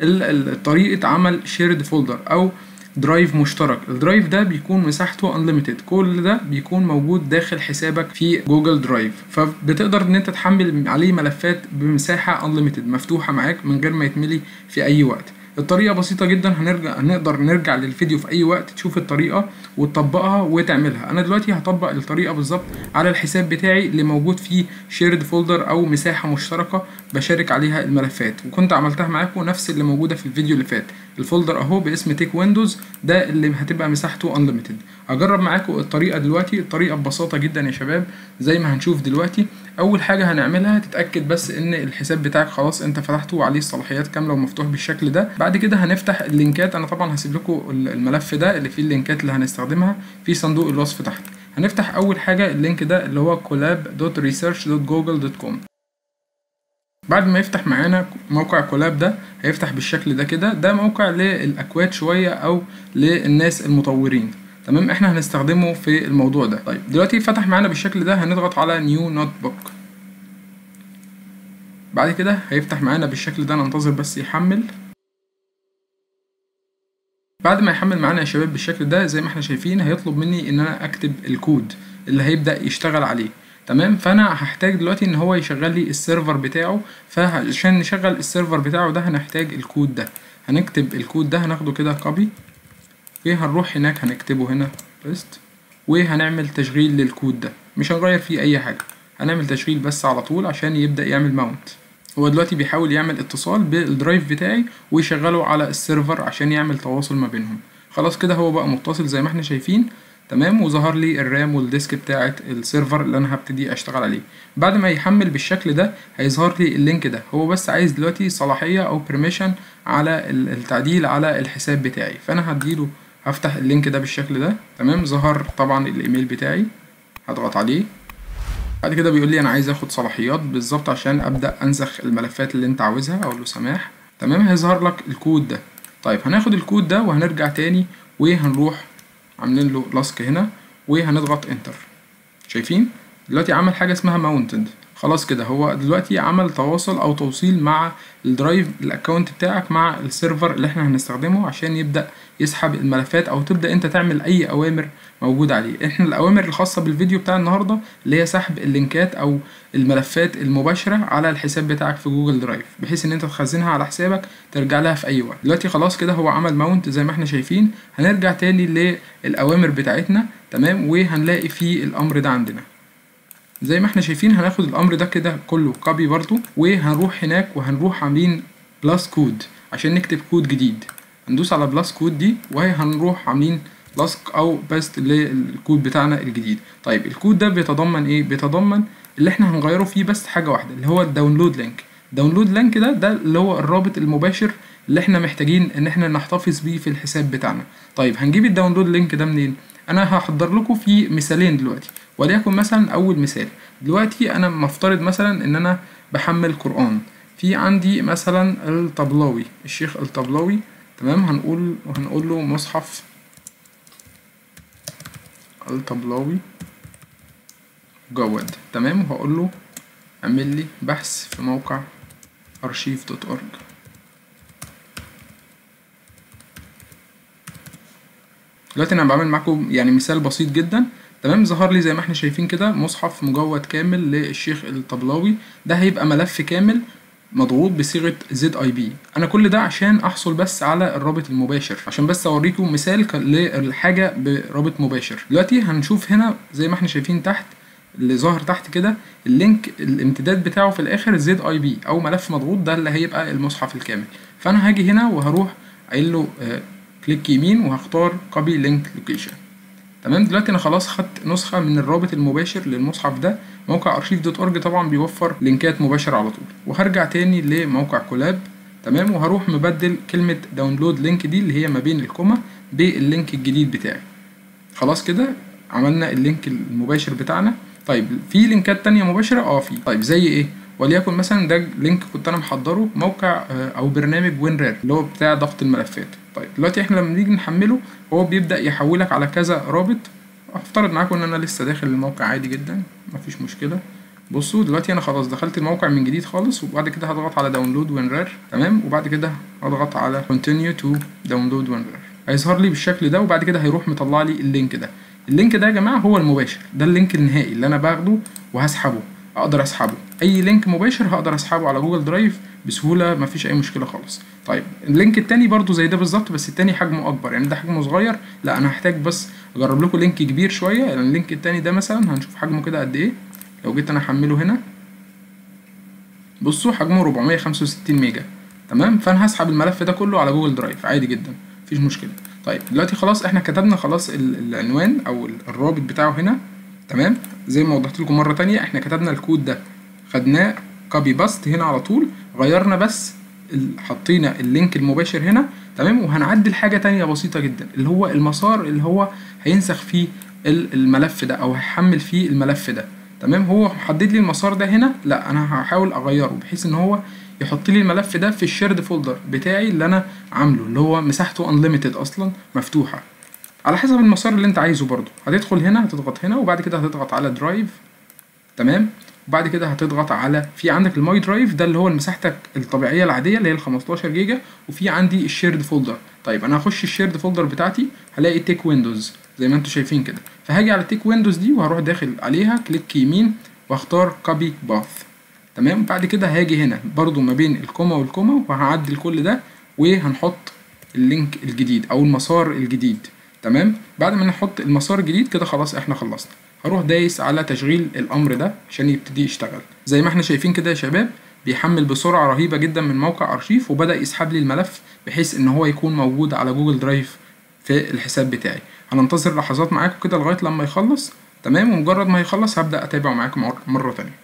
طريقه عمل شيرد فولدر او درايف مشترك. الدرايف ده بيكون مساحته unlimited، كل ده بيكون موجود داخل حسابك في جوجل درايف، فبتقدر ان انت تحمل عليه ملفات بمساحة unlimited مفتوحة معاك من غير ما يتملي في اي وقت. الطريقة بسيطة جدا، هنقدر نرجع للفيديو في اي وقت تشوف الطريقة وتطبقها وتعملها. انا دلوقتي هطبق الطريقة بالظبط على الحساب بتاعي اللي موجود فيه شيرد فولدر او مساحة مشتركة بشارك عليها الملفات، وكنت عملتها معاكم نفس اللي موجودة في الفيديو اللي فات. الفولدر اهو باسم تيك ويندوز، ده اللي هتبقى مساحته unlimited. هجرب معاكم الطريقة دلوقتي. الطريقة ببساطة جدا يا شباب زي ما هنشوف دلوقتي. اول حاجة هنعملها تتأكد بس ان الحساب بتاعك خلاص انت فتحته وعليه الصلاحيات كاملة ومفتوح بالشكل ده. بعد كده هنفتح اللينكات، انا طبعا هسيب لكم الملف ده اللي فيه اللينكات اللي هنستخدمها في صندوق الوصف تحت. هنفتح اول حاجة اللينك ده اللي هو collab.research.google.com. بعد ما يفتح معانا موقع كولاب ده هيفتح بالشكل ده كده، ده موقع للاكواد شوية او للناس المطورين، تمام. احنا هنستخدمه في الموضوع ده. طيب دلوقتي فتح معانا بالشكل ده، هنضغط على نيو نوت بوك. بعد كده هيفتح معانا بالشكل ده، ننتظر بس يحمل. بعد ما يحمل معانا يا شباب بالشكل ده زي ما احنا شايفين، هيطلب مني ان انا اكتب الكود اللي هيبدأ يشتغل عليه، تمام. فانا هحتاج دلوقتي ان هو يشغل لي السيرفر بتاعه، فعشان نشغل السيرفر بتاعه ده هنحتاج الكود ده. هنكتب الكود ده، هناخده كده كوبي وهنروح هناك هنكتبه هنا بيست، وهنعمل تشغيل للكود ده. مش هنغير فيه اي حاجة، هنعمل تشغيل بس على طول عشان يبدأ يعمل ماونت. هو دلوقتي بيحاول يعمل اتصال بالدرايف بتاعي ويشغله على السيرفر عشان يعمل تواصل ما بينهم. خلاص كده هو بقى متصل زي ما احنا شايفين. تمام، وظهر لي الرام والديسك بتاعه السيرفر اللي انا هبتدي اشتغل عليه. بعد ما يحمل بالشكل ده هيظهر لي اللينك ده. هو بس عايز دلوقتي صلاحيه او بيرميشن على التعديل على الحساب بتاعي، فانا هديله، هفتح اللينك ده بالشكل ده. تمام، ظهر طبعا الايميل بتاعي، هضغط عليه. بعد كده بيقول لي انا عايز اخد صلاحيات بالظبط عشان ابدا انسخ الملفات اللي انت عاوزها، اقول له سماح. تمام، هيظهر لك الكود ده. طيب هناخد الكود ده وهنرجع تاني وهنروح عاملين له لاسك هنا وهنضغط انتر. شايفين دلوقتي عمل حاجه اسمها ماونتد. خلاص كده هو دلوقتي عمل تواصل او توصيل مع الدرايف، الاكونت بتاعك مع السيرفر اللي احنا هنستخدمه عشان يبدأ يسحب الملفات او تبدأ انت تعمل اي اوامر موجود عليه. احنا الاوامر الخاصة بالفيديو بتاع النهاردة اللي هي سحب اللينكات او الملفات المباشرة على الحساب بتاعك في جوجل درايف، بحيث ان انت تخزنها على حسابك ترجع لها في اي وقت. دلوقتي خلاص كده هو عمل ماونت زي ما احنا شايفين. هنرجع تاني للاوامر بتاعتنا. تمام، وهنلاقي في الامر ده عندنا زي ما احنا شايفين. هناخد الامر ده كده كله كوبي برضو، وهنروح هناك وهنروح عاملين بلس كود عشان نكتب كود جديد. هندوس على بلس كود دي وهنروح عاملين لاسك او باست للكود بتاعنا الجديد. طيب الكود ده بيتضمن ايه؟ بيتضمن اللي احنا هنغيره فيه بس حاجه واحده، اللي هو الداونلود لينك. الداونلود لينك ده اللي هو الرابط المباشر اللي احنا محتاجين ان احنا نحتفظ بيه في الحساب بتاعنا. طيب هنجيب الداونلود لينك ده منين؟ انا هحضر لكم في مثالين دلوقتي، وليكن مثلا اول مثال. دلوقتي انا مفترض مثلا ان انا بحمل قرآن، في عندي مثلا الطبلاوي، الشيخ الطبلاوي. تمام، هنقول له مصحف الطبلاوي جود. تمام، وهقول له اعمل لي بحث في موقع archive.org. دلوقتي انا بعمل معاكم يعني مثال بسيط جدا. تمام، ظهر لي زي ما احنا شايفين كده مصحف مجود كامل للشيخ الطبلاوي. ده هيبقى ملف كامل مضغوط بصيغه ZIP. انا كل ده عشان احصل بس على الرابط المباشر، عشان بس اوريكم مثال للحاجه برابط مباشر. دلوقتي هنشوف هنا زي ما احنا شايفين تحت اللي ظاهر تحت كده اللينك، الامتداد بتاعه في الاخر ZIP او ملف مضغوط، ده اللي هيبقى المصحف الكامل. فانا هاجي هنا وهروح قايل له كليك يمين وهختار كوبي لينك لوكيشن. تمام، دلوقتي انا خلاص خدت نسخه من الرابط المباشر للمصحف ده. موقع archive.org طبعا بيوفر لينكات مباشره على طول. وهرجع تاني لموقع كولاب. تمام، وهروح مبدل كلمه داونلود لينك دي اللي هي ما بين الكوما باللينك الجديد بتاعي. خلاص كده عملنا اللينك المباشر بتاعنا. طيب في لينكات تانية مباشره في، طيب زي ايه؟ وليكن مثلا ده لينك كنت انا محضره، موقع او برنامج WinRAR اللي هو بتاع ضغط الملفات. طيب دلوقتي احنا لما نيجي نحمله هو بيبدأ يحولك على كذا رابط. افترض معاكم ان انا لسه داخل الموقع عادي جدا، مفيش مشكلة. بصوا دلوقتي انا خلاص دخلت الموقع من جديد خالص، وبعد كده هضغط على داونلود WinRAR. تمام، وبعد كده هضغط على continue to download WinRAR. هيظهر لي بالشكل ده، وبعد كده هيروح مطلع لي اللينك ده. اللينك ده يا جماعة هو المباشر، ده اللينك النهائي اللي انا باخده وهسحبه. اقدر اسحبه، اي لينك مباشر هقدر اسحبه على جوجل درايف بسهوله، مفيش اي مشكله خالص. طيب اللينك التاني برضو زي ده بالظبط، بس التاني حجمه اكبر، يعني ده حجمه صغير، لا انا هحتاج بس اجرب لكم لينك كبير شويه. يعني اللينك التاني ده مثلا هنشوف حجمه كده قد ايه. لو جيت انا احمله هنا بصوا حجمه 465 ميجا. تمام، فانا هسحب الملف ده كله على جوجل درايف عادي جدا، مفيش مشكله. طيب دلوقتي خلاص احنا كتبنا خلاص العنوان او الرابط بتاعه هنا. تمام، زي ما وضحت لكم مره تانية، احنا كتبنا الكود ده، خدناه كوبي باست هنا على طول، غيرنا بس حطينا اللينك المباشر هنا. تمام، وهنعدل حاجه تانية بسيطه جدا اللي هو المسار اللي هو هينسخ فيه الملف ده او هيحمل فيه الملف ده. تمام، هو حدد لي المسار ده هنا، لا انا هحاول اغيره بحيث ان هو يحط لي الملف ده في الشيرد فولدر بتاعي اللي انا عامله، اللي هو مساحته انليميتد اصلا مفتوحه، على حسب المسار اللي انت عايزه. برضو هتدخل هنا، هتضغط هنا، وبعد كده هتضغط على درايف. تمام، وبعد كده هتضغط على في عندك الماي درايف ده اللي هو مساحتك الطبيعيه العاديه اللي هي ال 15 جيجا، وفي عندي الشيرد فولدر. طيب انا هخش الشيرد فولدر بتاعتي، هلاقي تيك ويندوز زي ما انتم شايفين كده، فهاجي على تيك ويندوز دي وهروح داخل عليها كليك يمين واختار كوبي باث. تمام، بعد كده هاجي هنا برضو ما بين الكوما والكوما وهعدل كل ده، وهنحط اللينك الجديد او المسار الجديد. تمام، بعد ما نحط المسار الجديد كده خلاص احنا خلصنا. هروح دايس على تشغيل الامر ده عشان يبتدي يشتغل. زي ما احنا شايفين كده يا شباب، بيحمل بسرعه رهيبه جدا من موقع ارشيف، وبدا يسحب لي الملف بحيث ان هو يكون موجود على جوجل درايف في الحساب بتاعي. هننتظر لحظات معاكم كده لغايه لما يخلص، تمام، ومجرد ما يخلص هبدا اتابع معاكم مره تانية.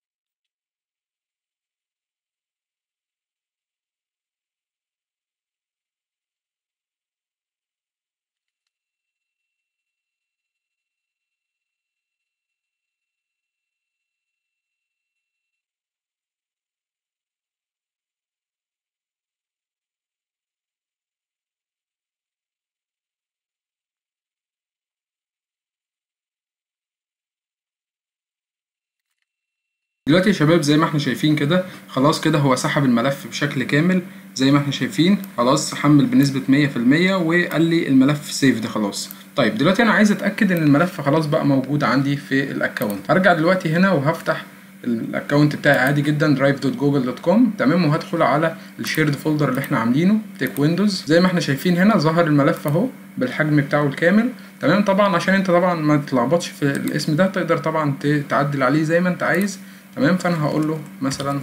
دلوقتي يا شباب زي ما احنا شايفين كده خلاص كده هو سحب الملف بشكل كامل زي ما احنا شايفين، خلاص حمل بنسبة 100% وقال لي الملف سيفد خلاص. طيب دلوقتي انا عايز اتأكد ان الملف خلاص بقى موجود عندي في الاكونت. هرجع دلوقتي هنا وهفتح الاكونت بتاعي عادي جدا drive.google.com، تمام، وهدخل على الشيرد فولدر اللي احنا عاملينه تيك ويندوز. زي ما احنا شايفين هنا ظهر الملف اهو بالحجم بتاعه الكامل، تمام. طبعا عشان انت طبعا ما تتلخبطش في الاسم ده تقدر طبعا تعدل عليه زي ما انت عايز، تمام. فانا هقول له مثلا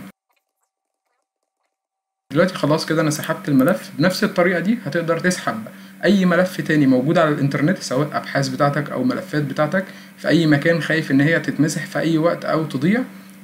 دلوقتي خلاص كده انا سحبت الملف. بنفس الطريقه دي هتقدر تسحب اي ملف تاني موجود على الانترنت، سواء ابحاث بتاعتك او ملفات بتاعتك في اي مكان خايف ان هي تتمسح في اي وقت او تضيع،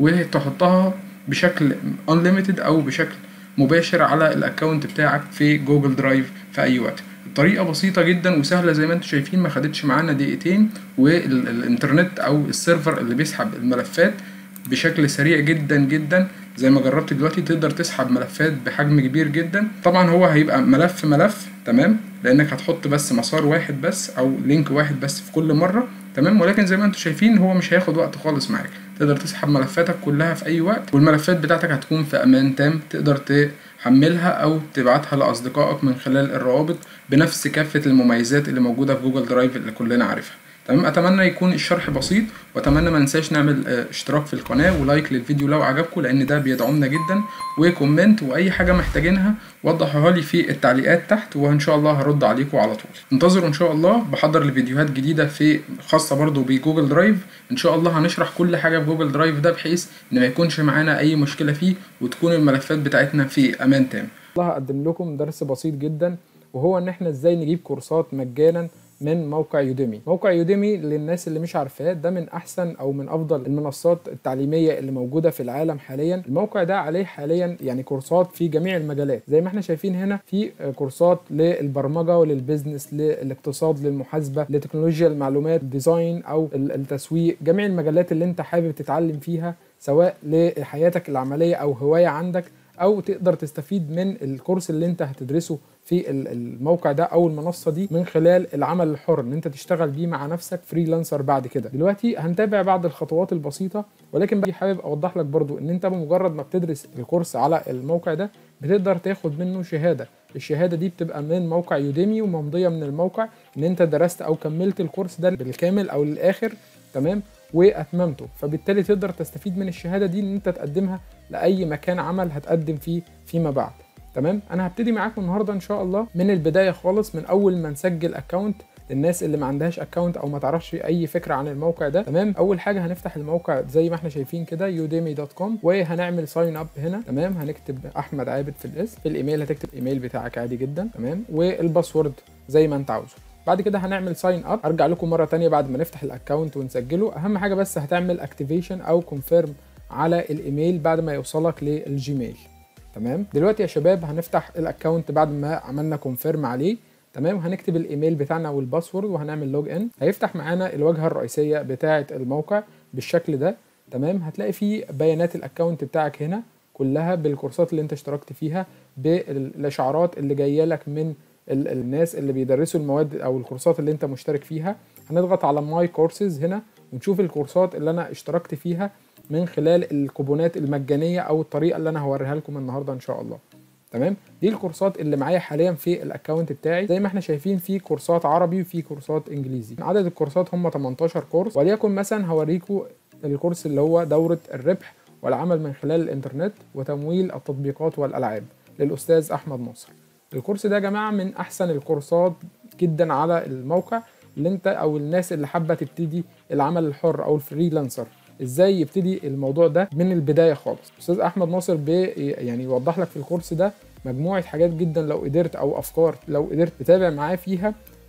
وتحطها بشكل unlimited او بشكل مباشر على الاكونت بتاعك في جوجل درايف في اي وقت. الطريقه بسيطه جدا وسهله زي ما انتم شايفين، ما خدتش معانا دقيقتين، والانترنت او السيرفر اللي بيسحب الملفات بشكل سريع جدا جدا. زي ما جربت دلوقتي تقدر تسحب ملفات بحجم كبير جدا. طبعا هو هيبقى ملف تمام، لانك هتحط بس مسار واحد بس او لينك واحد بس في كل مره، تمام. ولكن زي ما انتم شايفين هو مش هياخد وقت خالص معاك، تقدر تسحب ملفاتك كلها في اي وقت، والملفات بتاعتك هتكون في امان تام، تقدر تحملها او تبعتها لاصدقائك من خلال الروابط بنفس كافه المميزات اللي موجوده في جوجل درايف اللي كلنا عارفها، تمام. اتمنى يكون الشرح بسيط، واتمنى ما ننساش نعمل اشتراك في القناه ولايك للفيديو لو عجبكم، لان ده بيدعمنا جدا، وكومنت، واي حاجه محتاجينها وضحوها لي في التعليقات تحت، وان شاء الله هرد عليكم على طول. انتظروا ان شاء الله، بحضر لفيديوهات جديده في خاصه برضو بجوجل درايف. ان شاء الله هنشرح كل حاجه في جوجل درايف ده، بحيث ان ما يكونش معانا اي مشكله فيه، وتكون الملفات بتاعتنا في امان تام. الله هقدم لكم درس بسيط جدا، وهو ان احنا ازاي نجيب كورسات مجانا من موقع يوديمي. موقع يوديمي للناس اللي مش عارفاه ده من احسن او من افضل المنصات التعليميه اللي موجوده في العالم حاليا. الموقع ده عليه حاليا يعني كورسات في جميع المجالات، زي ما احنا شايفين هنا في كورسات للبرمجه وللبيزنس، للاقتصاد، للمحاسبه، لتكنولوجيا المعلومات، ديزاين او التسويق، جميع المجالات اللي انت حابب تتعلم فيها، سواء لحياتك العمليه او هوايه عندك، او تقدر تستفيد من الكورس اللي انت هتدرسه في الموقع ده او المنصه دي من خلال العمل الحر، ان انت تشتغل بيه مع نفسك فريلانسر بعد كده. دلوقتي هنتابع بعض الخطوات البسيطه، ولكن بقى حابب اوضح لك برضو ان انت بمجرد ما بتدرس الكورس على الموقع ده بتقدر تاخد منه شهاده. الشهاده دي بتبقى من موقع يوديمي وممضيه من الموقع ان انت درست او كملت الكورس ده بالكامل او للاخر، تمام، واتممته. فبالتالي تقدر تستفيد من الشهاده دي ان انت تقدمها لاي مكان عمل هتقدم فيه فيما بعد، تمام. انا هبتدي معاكم النهارده ان شاء الله من البدايه خالص، من اول ما نسجل اكونت للناس اللي ما عندهاش اكونت او ما تعرفش اي فكره عن الموقع ده، تمام. اول حاجه هنفتح الموقع زي ما احنا شايفين كده udemy.com، وهنعمل ساين اب هنا، تمام. هنكتب احمد عابد في الاسم، في الايميل هتكتب ايميل بتاعك عادي جدا، تمام، والباسورد زي ما انت عاوزه. بعد كده هنعمل ساين اب. ارجع لكم مره تانية بعد ما نفتح الاكونت ونسجله. اهم حاجه بس هتعمل اكتيفيشن او كونفيرم على الايميل بعد ما يوصلك للجيميل، تمام. دلوقتي يا شباب هنفتح الاكونت بعد ما عملنا كونفيرم عليه، تمام. هنكتب الايميل بتاعنا والباسورد وهنعمل لوج ان. هيفتح معانا الواجهه الرئيسيه بتاعه الموقع بالشكل ده، تمام. هتلاقي فيه بيانات الاكونت بتاعك هنا كلها بالكورسات اللي انت اشتركت فيها، بالاشعارات اللي جايه لك من الناس اللي بيدرسوا المواد او الكورسات اللي انت مشترك فيها. هنضغط على ماي كورسز هنا ونشوف الكورسات اللي انا اشتركت فيها من خلال الكوبونات المجانيه او الطريقه اللي انا هوريها لكم النهارده ان شاء الله، تمام. دي الكورسات اللي معايا حاليا في الاكونت بتاعي. زي ما احنا شايفين في كورسات عربي وفي كورسات انجليزي. عدد الكورسات هم 18 كورس، وليكن مثلا هوريكم الكورس اللي هو دوره الربح والعمل من خلال الانترنت وتمويل التطبيقات والالعاب للاستاذ احمد ناصر. الكورس ده يا جماعه من احسن الكورسات جدا على الموقع، اللي انت او الناس اللي حابه تبتدي العمل الحر او الفريلانسر ازاي يبتدي الموضوع ده من البدايه خالص. استاذ احمد ناصر يعني يوضح لك في الكورس ده مجموعه حاجات جدا، لو قدرت او افكار لو قدرت تتابع معاه فيها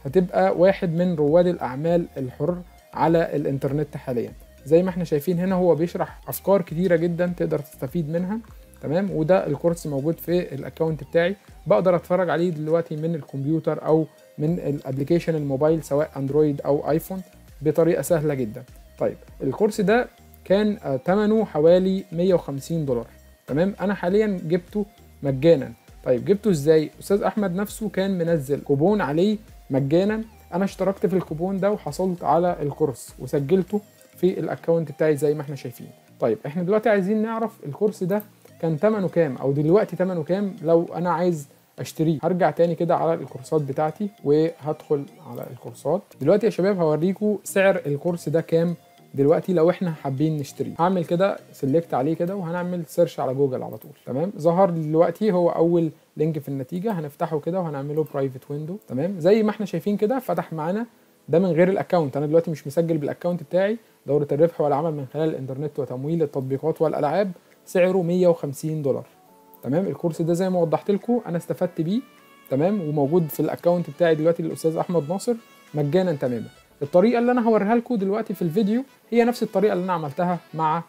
هتبقى واحد من رواد الاعمال الحر على الانترنت حاليا. زي ما احنا شايفين هنا هو بيشرح افكار كتيره جدا تقدر تستفيد منها. تمام، وده الكورس موجود في الاكونت بتاعي، بقدر اتفرج عليه دلوقتي من الكمبيوتر او من الابليكيشن الموبايل سواء اندرويد او ايفون بطريقه سهله جدا. طيب الكورس ده كان ثمنه حوالي 150 دولار. تمام، انا حاليا جبته مجانا. طيب جبته ازاي؟ استاذ احمد نفسه كان منزل كوبون عليه مجانا، انا اشتركت في الكوبون ده وحصلت على الكورس وسجلته في الاكونت بتاعي زي ما احنا شايفين. طيب احنا دلوقتي عايزين نعرف الكورس ده كان ثمنه كام، او دلوقتي ثمنه كام لو انا عايز اشتريه. هرجع تاني كده على الكورسات بتاعتي وهدخل على الكورسات. دلوقتي يا شباب هوريكم سعر الكورس ده كام دلوقتي لو احنا حابين نشتريه. هعمل كده سيلكت عليه كده وهنعمل سيرش على جوجل على طول. تمام، ظهر دلوقتي هو اول لينك في النتيجه، هنفتحه كده وهنعمله برايفت ويندو. تمام، زي ما احنا شايفين كده فتح معانا. ده من غير الاكونت، انا دلوقتي مش مسجل بالاكونت بتاعي. دوره الربح والعمل من خلال الانترنت وتمويل التطبيقات والالعاب، سعره 150 دولار. تمام، الكورس ده زي ما وضحت لكم انا استفدت بيه. تمام، وموجود في الاكونت بتاعي دلوقتي للاستاذ احمد ناصر مجانا تماما. الطريقه اللي انا هوريها لكم دلوقتي في الفيديو هي نفس الطريقه اللي انا عملتها مع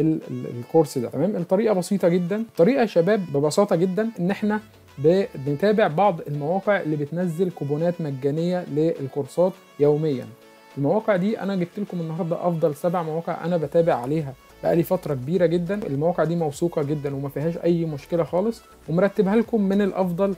الكورس ده. تمام، الطريقه بسيطه جدا. الطريقه يا شباب ببساطه جدا ان احنا بنتابع بعض المواقع اللي بتنزل كوبونات مجانيه للكورسات يوميا. المواقع دي انا جبت لكم النهارده افضل 7 مواقع انا بتابع عليها بقالي فتره كبيره جدا. المواقع دي موثوقه جدا وما فيهاش اي مشكله خالص، ومرتبها لكم من الافضل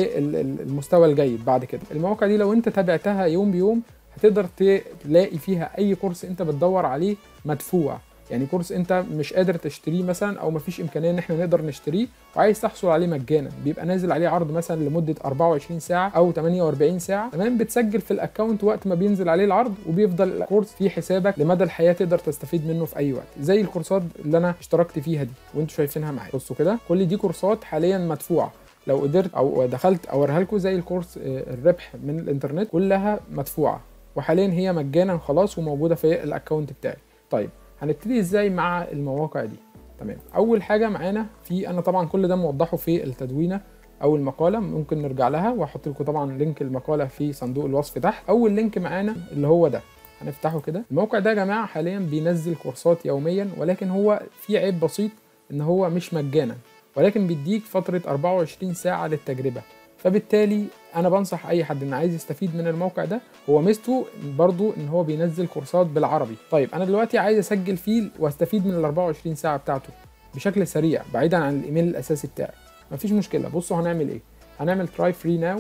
للمستوى الجيد. بعد كده المواقع دي لو انت تابعتها يوم بيوم هتقدر تلاقي فيها اي كورس انت بتدور عليه مدفوع. يعني كورس انت مش قادر تشتريه مثلا او مفيش امكانيه ان احنا نقدر نشتريه وعايز تحصل عليه مجانا، بيبقى نازل عليه عرض مثلا لمده 24 ساعه او 48 ساعه. تمام، بتسجل في الاكونت وقت ما بينزل عليه العرض وبيفضل الكورس في حسابك لمدى الحياه، تقدر تستفيد منه في اي وقت. زي الكورسات اللي انا اشتركت فيها دي وانتم شايفينها معايا. بصوا كده كل دي كورسات حاليا مدفوعه. لو قدرت او دخلت اوريها لكم زي الكورس الربح من الانترنت كلها مدفوعه، وحاليا هي مجانا خلاص وموجوده في الاكونت بتاعي. طيب هنبتدي ازاي مع المواقع دي؟ تمام، اول حاجه معانا في، انا طبعا كل ده موضحه في التدوينه او المقاله، ممكن نرجع لها واحط لكم طبعا لينك المقاله في صندوق الوصف تحت. اول لينك معانا اللي هو ده، هنفتحه كده. الموقع ده يا جماعه حاليا بينزل كورسات يوميا، ولكن هو في عيب بسيط ان هو مش مجانا، ولكن بيديك فتره 24 ساعه للتجربه. فبالتالي انا بنصح اي حد ان عايز يستفيد من الموقع ده، هو ميزته برضو ان هو بينزل كورسات بالعربي. طيب انا دلوقتي عايز اسجل فيه واستفيد من ال 24 ساعه بتاعته بشكل سريع بعيدا عن الايميل الاساسي بتاعي. مفيش مشكله. بصوا هنعمل ايه، هنعمل تراي فري ناو.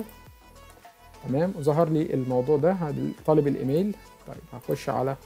تمام، وظهر لي الموضوع ده طالب الايميل. طيب هخش على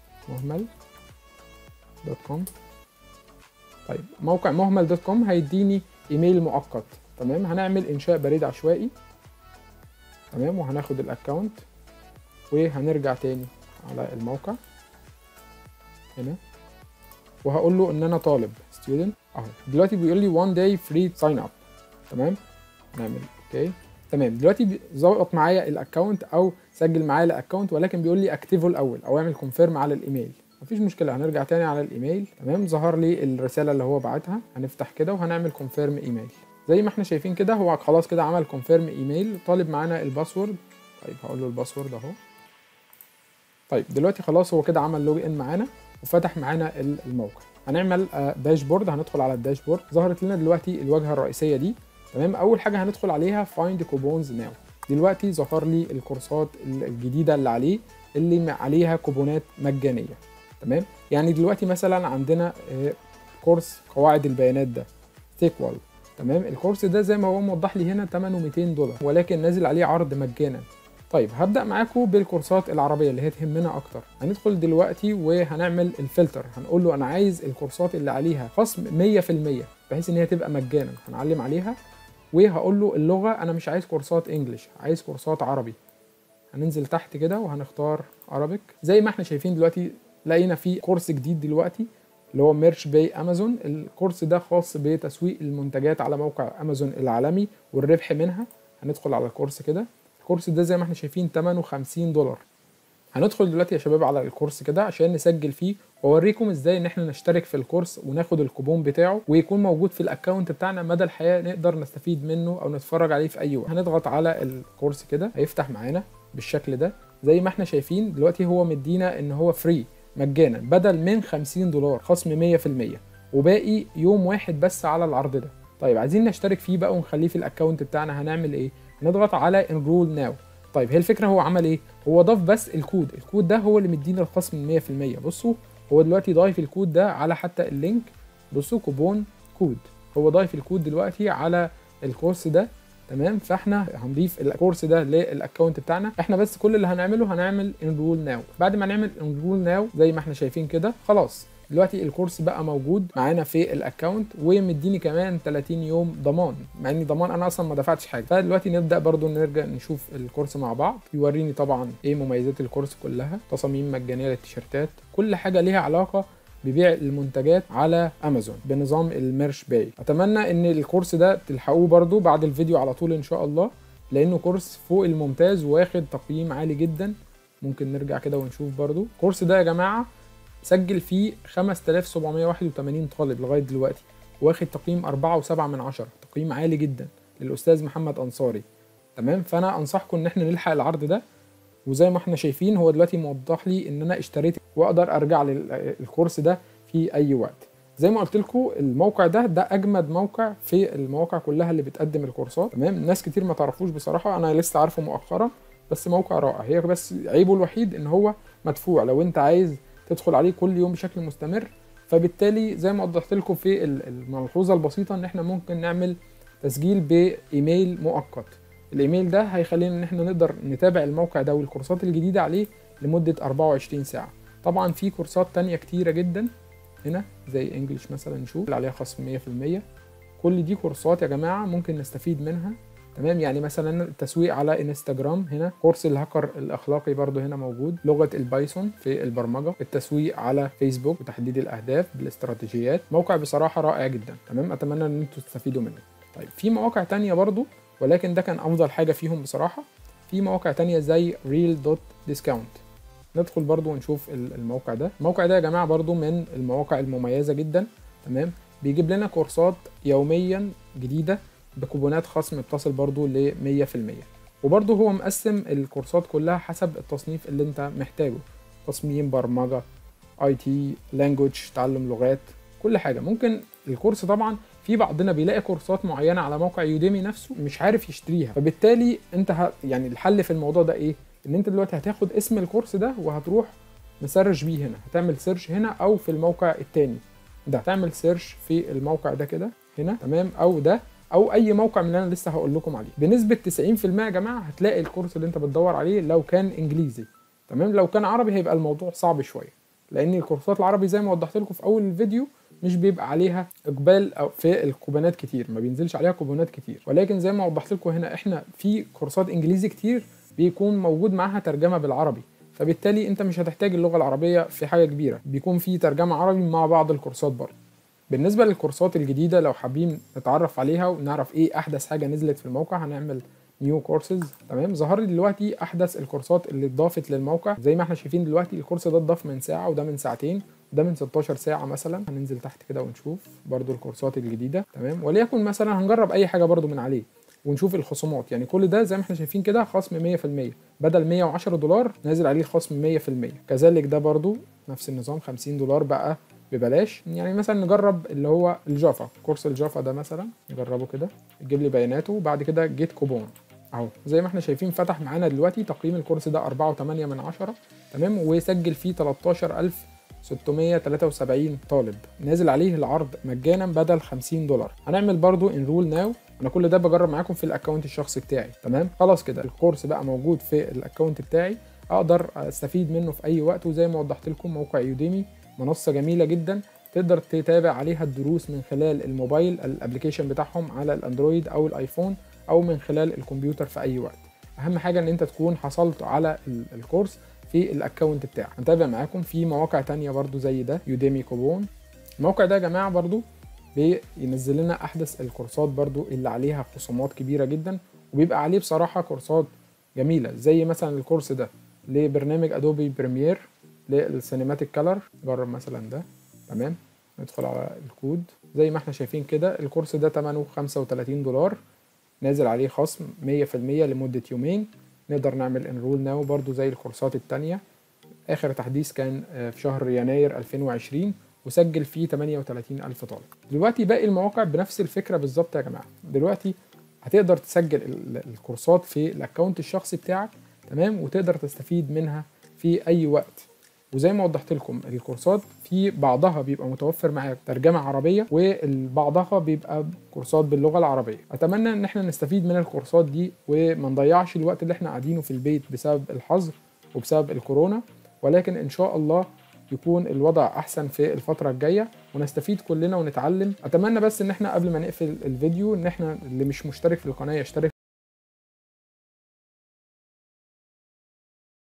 مهمل.com. طيب موقع مهمل.com هيديني ايميل مؤقت. تمام، هنعمل انشاء بريد عشوائي. تمام، وهناخد الاكونت وهنرجع تاني على الموقع هنا وهقول له ان انا طالب ستودنت اهو. دلوقتي بيقول لي 1 day free sign up. تمام، هنعمل اوكي. تمام، دلوقتي ظبط معايا الاكونت او سجل معايا الاكونت، ولكن بيقول لي اكتيفه الاول او اعمل كونفيرم على الايميل. مفيش مشكله، هنرجع تاني على الايميل. تمام، ظهر لي الرساله اللي هو بعتها، هنفتح كده وهنعمل كونفيرم ايميل. زي ما احنا شايفين كده هو خلاص كده عمل كونفيرم ايميل، طالب معانا الباسورد. طيب هقول له الباسورد اهو. طيب دلوقتي خلاص هو كده عمل لوج ان معانا وفتح معانا الموقع. هنعمل داشبورد، هندخل على الداشبورد. ظهرت لنا دلوقتي الواجهه الرئيسيه دي. تمام، اول حاجه هندخل عليها فايند كوبونز ناو. دلوقتي ظهر لي الكورسات الجديده اللي عليه اللي عليها كوبونات مجانيه. تمام، يعني دلوقتي مثلا عندنا كورس قواعد البيانات ده سيكوال. تمام، الكورس ده زي ما هو موضح لي هنا ثمنه 200 دولار ولكن نازل عليه عرض مجانا. طيب هبدأ معاكم بالكورسات العربية اللي هي تهمنا أكتر. هندخل دلوقتي وهنعمل الفلتر، هنقول له أنا عايز الكورسات اللي عليها خصم 100% بحيث إن هي تبقى مجانا. هنعلم عليها وهقول له اللغة أنا مش عايز كورسات إنجليش، عايز كورسات عربي. هننزل تحت كده وهنختار عربيك. زي ما احنا شايفين دلوقتي لقينا في كورس جديد دلوقتي اللي هو ميرش باي امازون. الكورس ده خاص بتسويق المنتجات على موقع امازون العالمي والربح منها. هندخل على الكورس كده. الكورس ده زي ما احنا شايفين ثمنه 50 دولار. هندخل دلوقتي يا شباب على الكورس كده عشان نسجل فيه واوريكم ازاي ان احنا نشترك في الكورس وناخد الكوبون بتاعه ويكون موجود في الاكونت بتاعنا مدى الحياة، نقدر نستفيد منه او نتفرج عليه في اي وقت. هنضغط على الكورس كده هيفتح معانا. بالشكل ده زي ما احنا شايفين دلوقتي. هو مدينا ان هو فري مجانا بدل من $50 خصم 100%، وباقي يوم واحد بس على العرض ده. طيب عايزين نشترك فيه بقى ونخليه في الاكونت بتاعنا، هنعمل ايه؟ نضغط على انرول ناو. طيب هي الفكره هو عمل ايه؟ هو ضاف بس الكود ده هو اللي مدينا الخصم 100%. بصوا هو دلوقتي ضايف الكود ده على حتى اللينك، بصوا كوبون كود، هو ضايف الكود دلوقتي على الكورس ده. تمام، فاحنا هنضيف الكورس ده للاكونت بتاعنا. احنا بس كل اللي هنعمله هنعمل انرول ناو. بعد ما نعمل انرول ناو زي ما احنا شايفين كده خلاص دلوقتي الكورس بقى موجود معانا في الاكونت، ومديني كمان 30 يوم ضمان، مع اني ضمان انا اصلا ما دفعتش حاجه. فدلوقتي نبدا برضو نرجع نشوف الكورس مع بعض. يوريني طبعا ايه مميزات الكورس كلها، تصاميم مجانيه للتيشيرتات، كل حاجه ليها علاقه ببيع المنتجات على امازون بنظام الميرش باي. اتمنى ان الكورس ده تلحقوه برضو بعد الفيديو على طول ان شاء الله، لانه كورس فوق الممتاز واخد تقييم عالي جدا. ممكن نرجع كده ونشوف برضو الكورس ده يا جماعه سجل فيه 5781 طالب لغايه دلوقتي، واخد تقييم 4.7، تقييم عالي جدا للاستاذ محمد انصاري. تمام، فانا انصحكم ان احنا نلحق العرض ده. وزي ما احنا شايفين هو دلوقتي موضح لي ان انا اشتريت واقدر ارجع للكورس ده في اي وقت. زي ما قلت لكم الموقع ده اجمد موقع في المواقع كلها اللي بتقدم الكورسات. تمام، ناس كتير ما تعرفوش بصراحه، انا لسه عارفه مؤخرا، بس موقع رائع. هي بس عيبه الوحيد ان هو مدفوع لو انت عايز تدخل عليه كل يوم بشكل مستمر. فبالتالي زي ما وضحت لكم في الملحوظه البسيطه ان احنا ممكن نعمل تسجيل بايميل مؤقت. الايميل ده هيخلينا ان احنا نقدر نتابع الموقع ده والكورسات الجديده عليه لمده 24 ساعه. طبعا في كورسات تانية كتيره جدا هنا زي انجليش مثلا، نشوف عليها خصم 100%. كل دي كورسات يا جماعه ممكن نستفيد منها. تمام، يعني مثلا التسويق على انستجرام، هنا كورس الهاكر الاخلاقي برضو هنا موجود، لغه البايثون في البرمجه، التسويق على فيسبوك وتحديد الاهداف بالاستراتيجيات. موقع بصراحه رائع جدا. تمام، اتمنى ان انتم تستفيدوا منه. طيب في مواقع تانية برضو، ولكن ده كان افضل حاجه فيهم بصراحه. في مواقع تانية زي real.discount، ندخل برضو ونشوف الموقع ده. الموقع ده يا جماعه برضو من المواقع المميزه جدا. تمام، بيجيب لنا كورسات يوميا جديده بكوبونات خصم بتصل برضو ل 100%. وبرضو هو مقسم الكورسات كلها حسب التصنيف اللي انت محتاجه، تصميم، برمجه، اي تي، لانجوج، تعلم لغات، كل حاجه. ممكن الكورس طبعا في بعضنا بيلاقي كورسات معينه على موقع يوديمي نفسه مش عارف يشتريها، فبالتالي انت يعني الحل في الموضوع ده ايه؟ ان انت دلوقتي هتاخد اسم الكورس ده وهتروح مسرش بيه هنا، هتعمل سيرش هنا او في الموقع التاني ده، تعمل سيرش في الموقع ده كده هنا. تمام، او ده او اي موقع من اللي انا لسه هقول لكم عليه. بنسبه 90% يا جماعه هتلاقي الكورس اللي انت بتدور عليه لو كان انجليزي. تمام، لو كان عربي هيبقى الموضوع صعب شويه، لان الكورسات العربي زي ما وضحت لكم في اول الفيديو مش بيبقى عليها اقبال او في الكوبونات كتير، ما بينزلش عليها كوبونات كتير. ولكن زي ما وضحت لكم هنا احنا في كورسات انجليزي كتير بيكون موجود معاها ترجمه بالعربي، فبالتالي انت مش هتحتاج اللغه العربيه في حاجه كبيره، بيكون في ترجمه عربي مع بعض الكورسات برضه. بالنسبه للكورسات الجديده لو حابين نتعرف عليها ونعرف ايه احدث حاجه نزلت في الموقع، هنعمل نيو كورسز. تمام، ظهر لي دلوقتي احدث الكورسات اللي اتضافت للموقع. زي ما احنا شايفين دلوقتي الكورس ده اتضاف من ساعه، وده من ساعتين، وده من 16 ساعه مثلا. هننزل تحت كده ونشوف برضو الكورسات الجديده. تمام، وليكن مثلا هنجرب اي حاجه برضو من عليه ونشوف الخصومات. يعني كل ده زي ما احنا شايفين كده خصم 100%، بدل $110 نازل عليه خصم 100%. كذلك ده برضو نفس النظام، $50 بقى ببلاش. يعني مثلا نجرب اللي هو الجافا، كورس الجافا ده مثلا نجربه كده، يجيب لي بياناته وبعد كده جيت كوبون اهو. زي ما احنا شايفين فتح معانا دلوقتي تقييم الكورس ده 4.8. تمام، ويسجل فيه 13673 طالب، نازل عليه العرض مجانا بدل $50. هنعمل برضو انرول ناو. انا كل ده بجرب معاكم في الاكونت الشخصي بتاعي. تمام، خلاص كده الكورس بقى موجود في الاكونت بتاعي، اقدر استفيد منه في اي وقت. وزي ما وضحت لكم موقع يوديمي منصه جميله جدا، تقدر تتابع عليها الدروس من خلال الموبايل، الابلكيشن بتاعهم على الاندرويد او الايفون، او من خلال الكمبيوتر في اي وقت. اهم حاجه ان انت تكون حصلت على الكورس في الاكونت بتاعك. هنتابع معاكم في مواقع تانية برضو زي ده، يوديمي كوبون. الموقع ده يا جماعه برضو بينزل لنا احدث الكورسات برضو اللي عليها خصومات كبيره جدا، وبيبقى عليه بصراحه كورسات جميله، زي مثلا الكورس ده لبرنامج ادوبي بريمير للسينماتيك كلر. جرب مثلا ده. تمام، ندخل على الكود زي ما احنا شايفين كده. الكورس ده ثمنه $35، نازل عليه خصم 100% لمدة يومين. نقدر نعمل انرول ناو برضو زي الكورسات التانية. اخر تحديث كان في شهر يناير 2020 وسجل فيه 38,000 طالب. دلوقتي باقي المواقع بنفس الفكرة بالظبط يا جماعة. دلوقتي هتقدر تسجل الكورسات في الاكونت الشخصي بتاعك، تمام، وتقدر تستفيد منها في اي وقت. وزي ما وضحت لكم الكورسات في بعضها بيبقى متوفر معاك ترجمة عربية، وبعضها بيبقى كورسات باللغة العربية. اتمنى ان احنا نستفيد من الكورسات دي وما نضيعش الوقت اللي احنا قاعدينه في البيت بسبب الحظر وبسبب الكورونا، ولكن ان شاء الله يكون الوضع احسن في الفترة الجاية ونستفيد كلنا ونتعلم. اتمنى بس ان احنا قبل ما نقفل الفيديو ان احنا اللي مش مشترك في القناة يشترك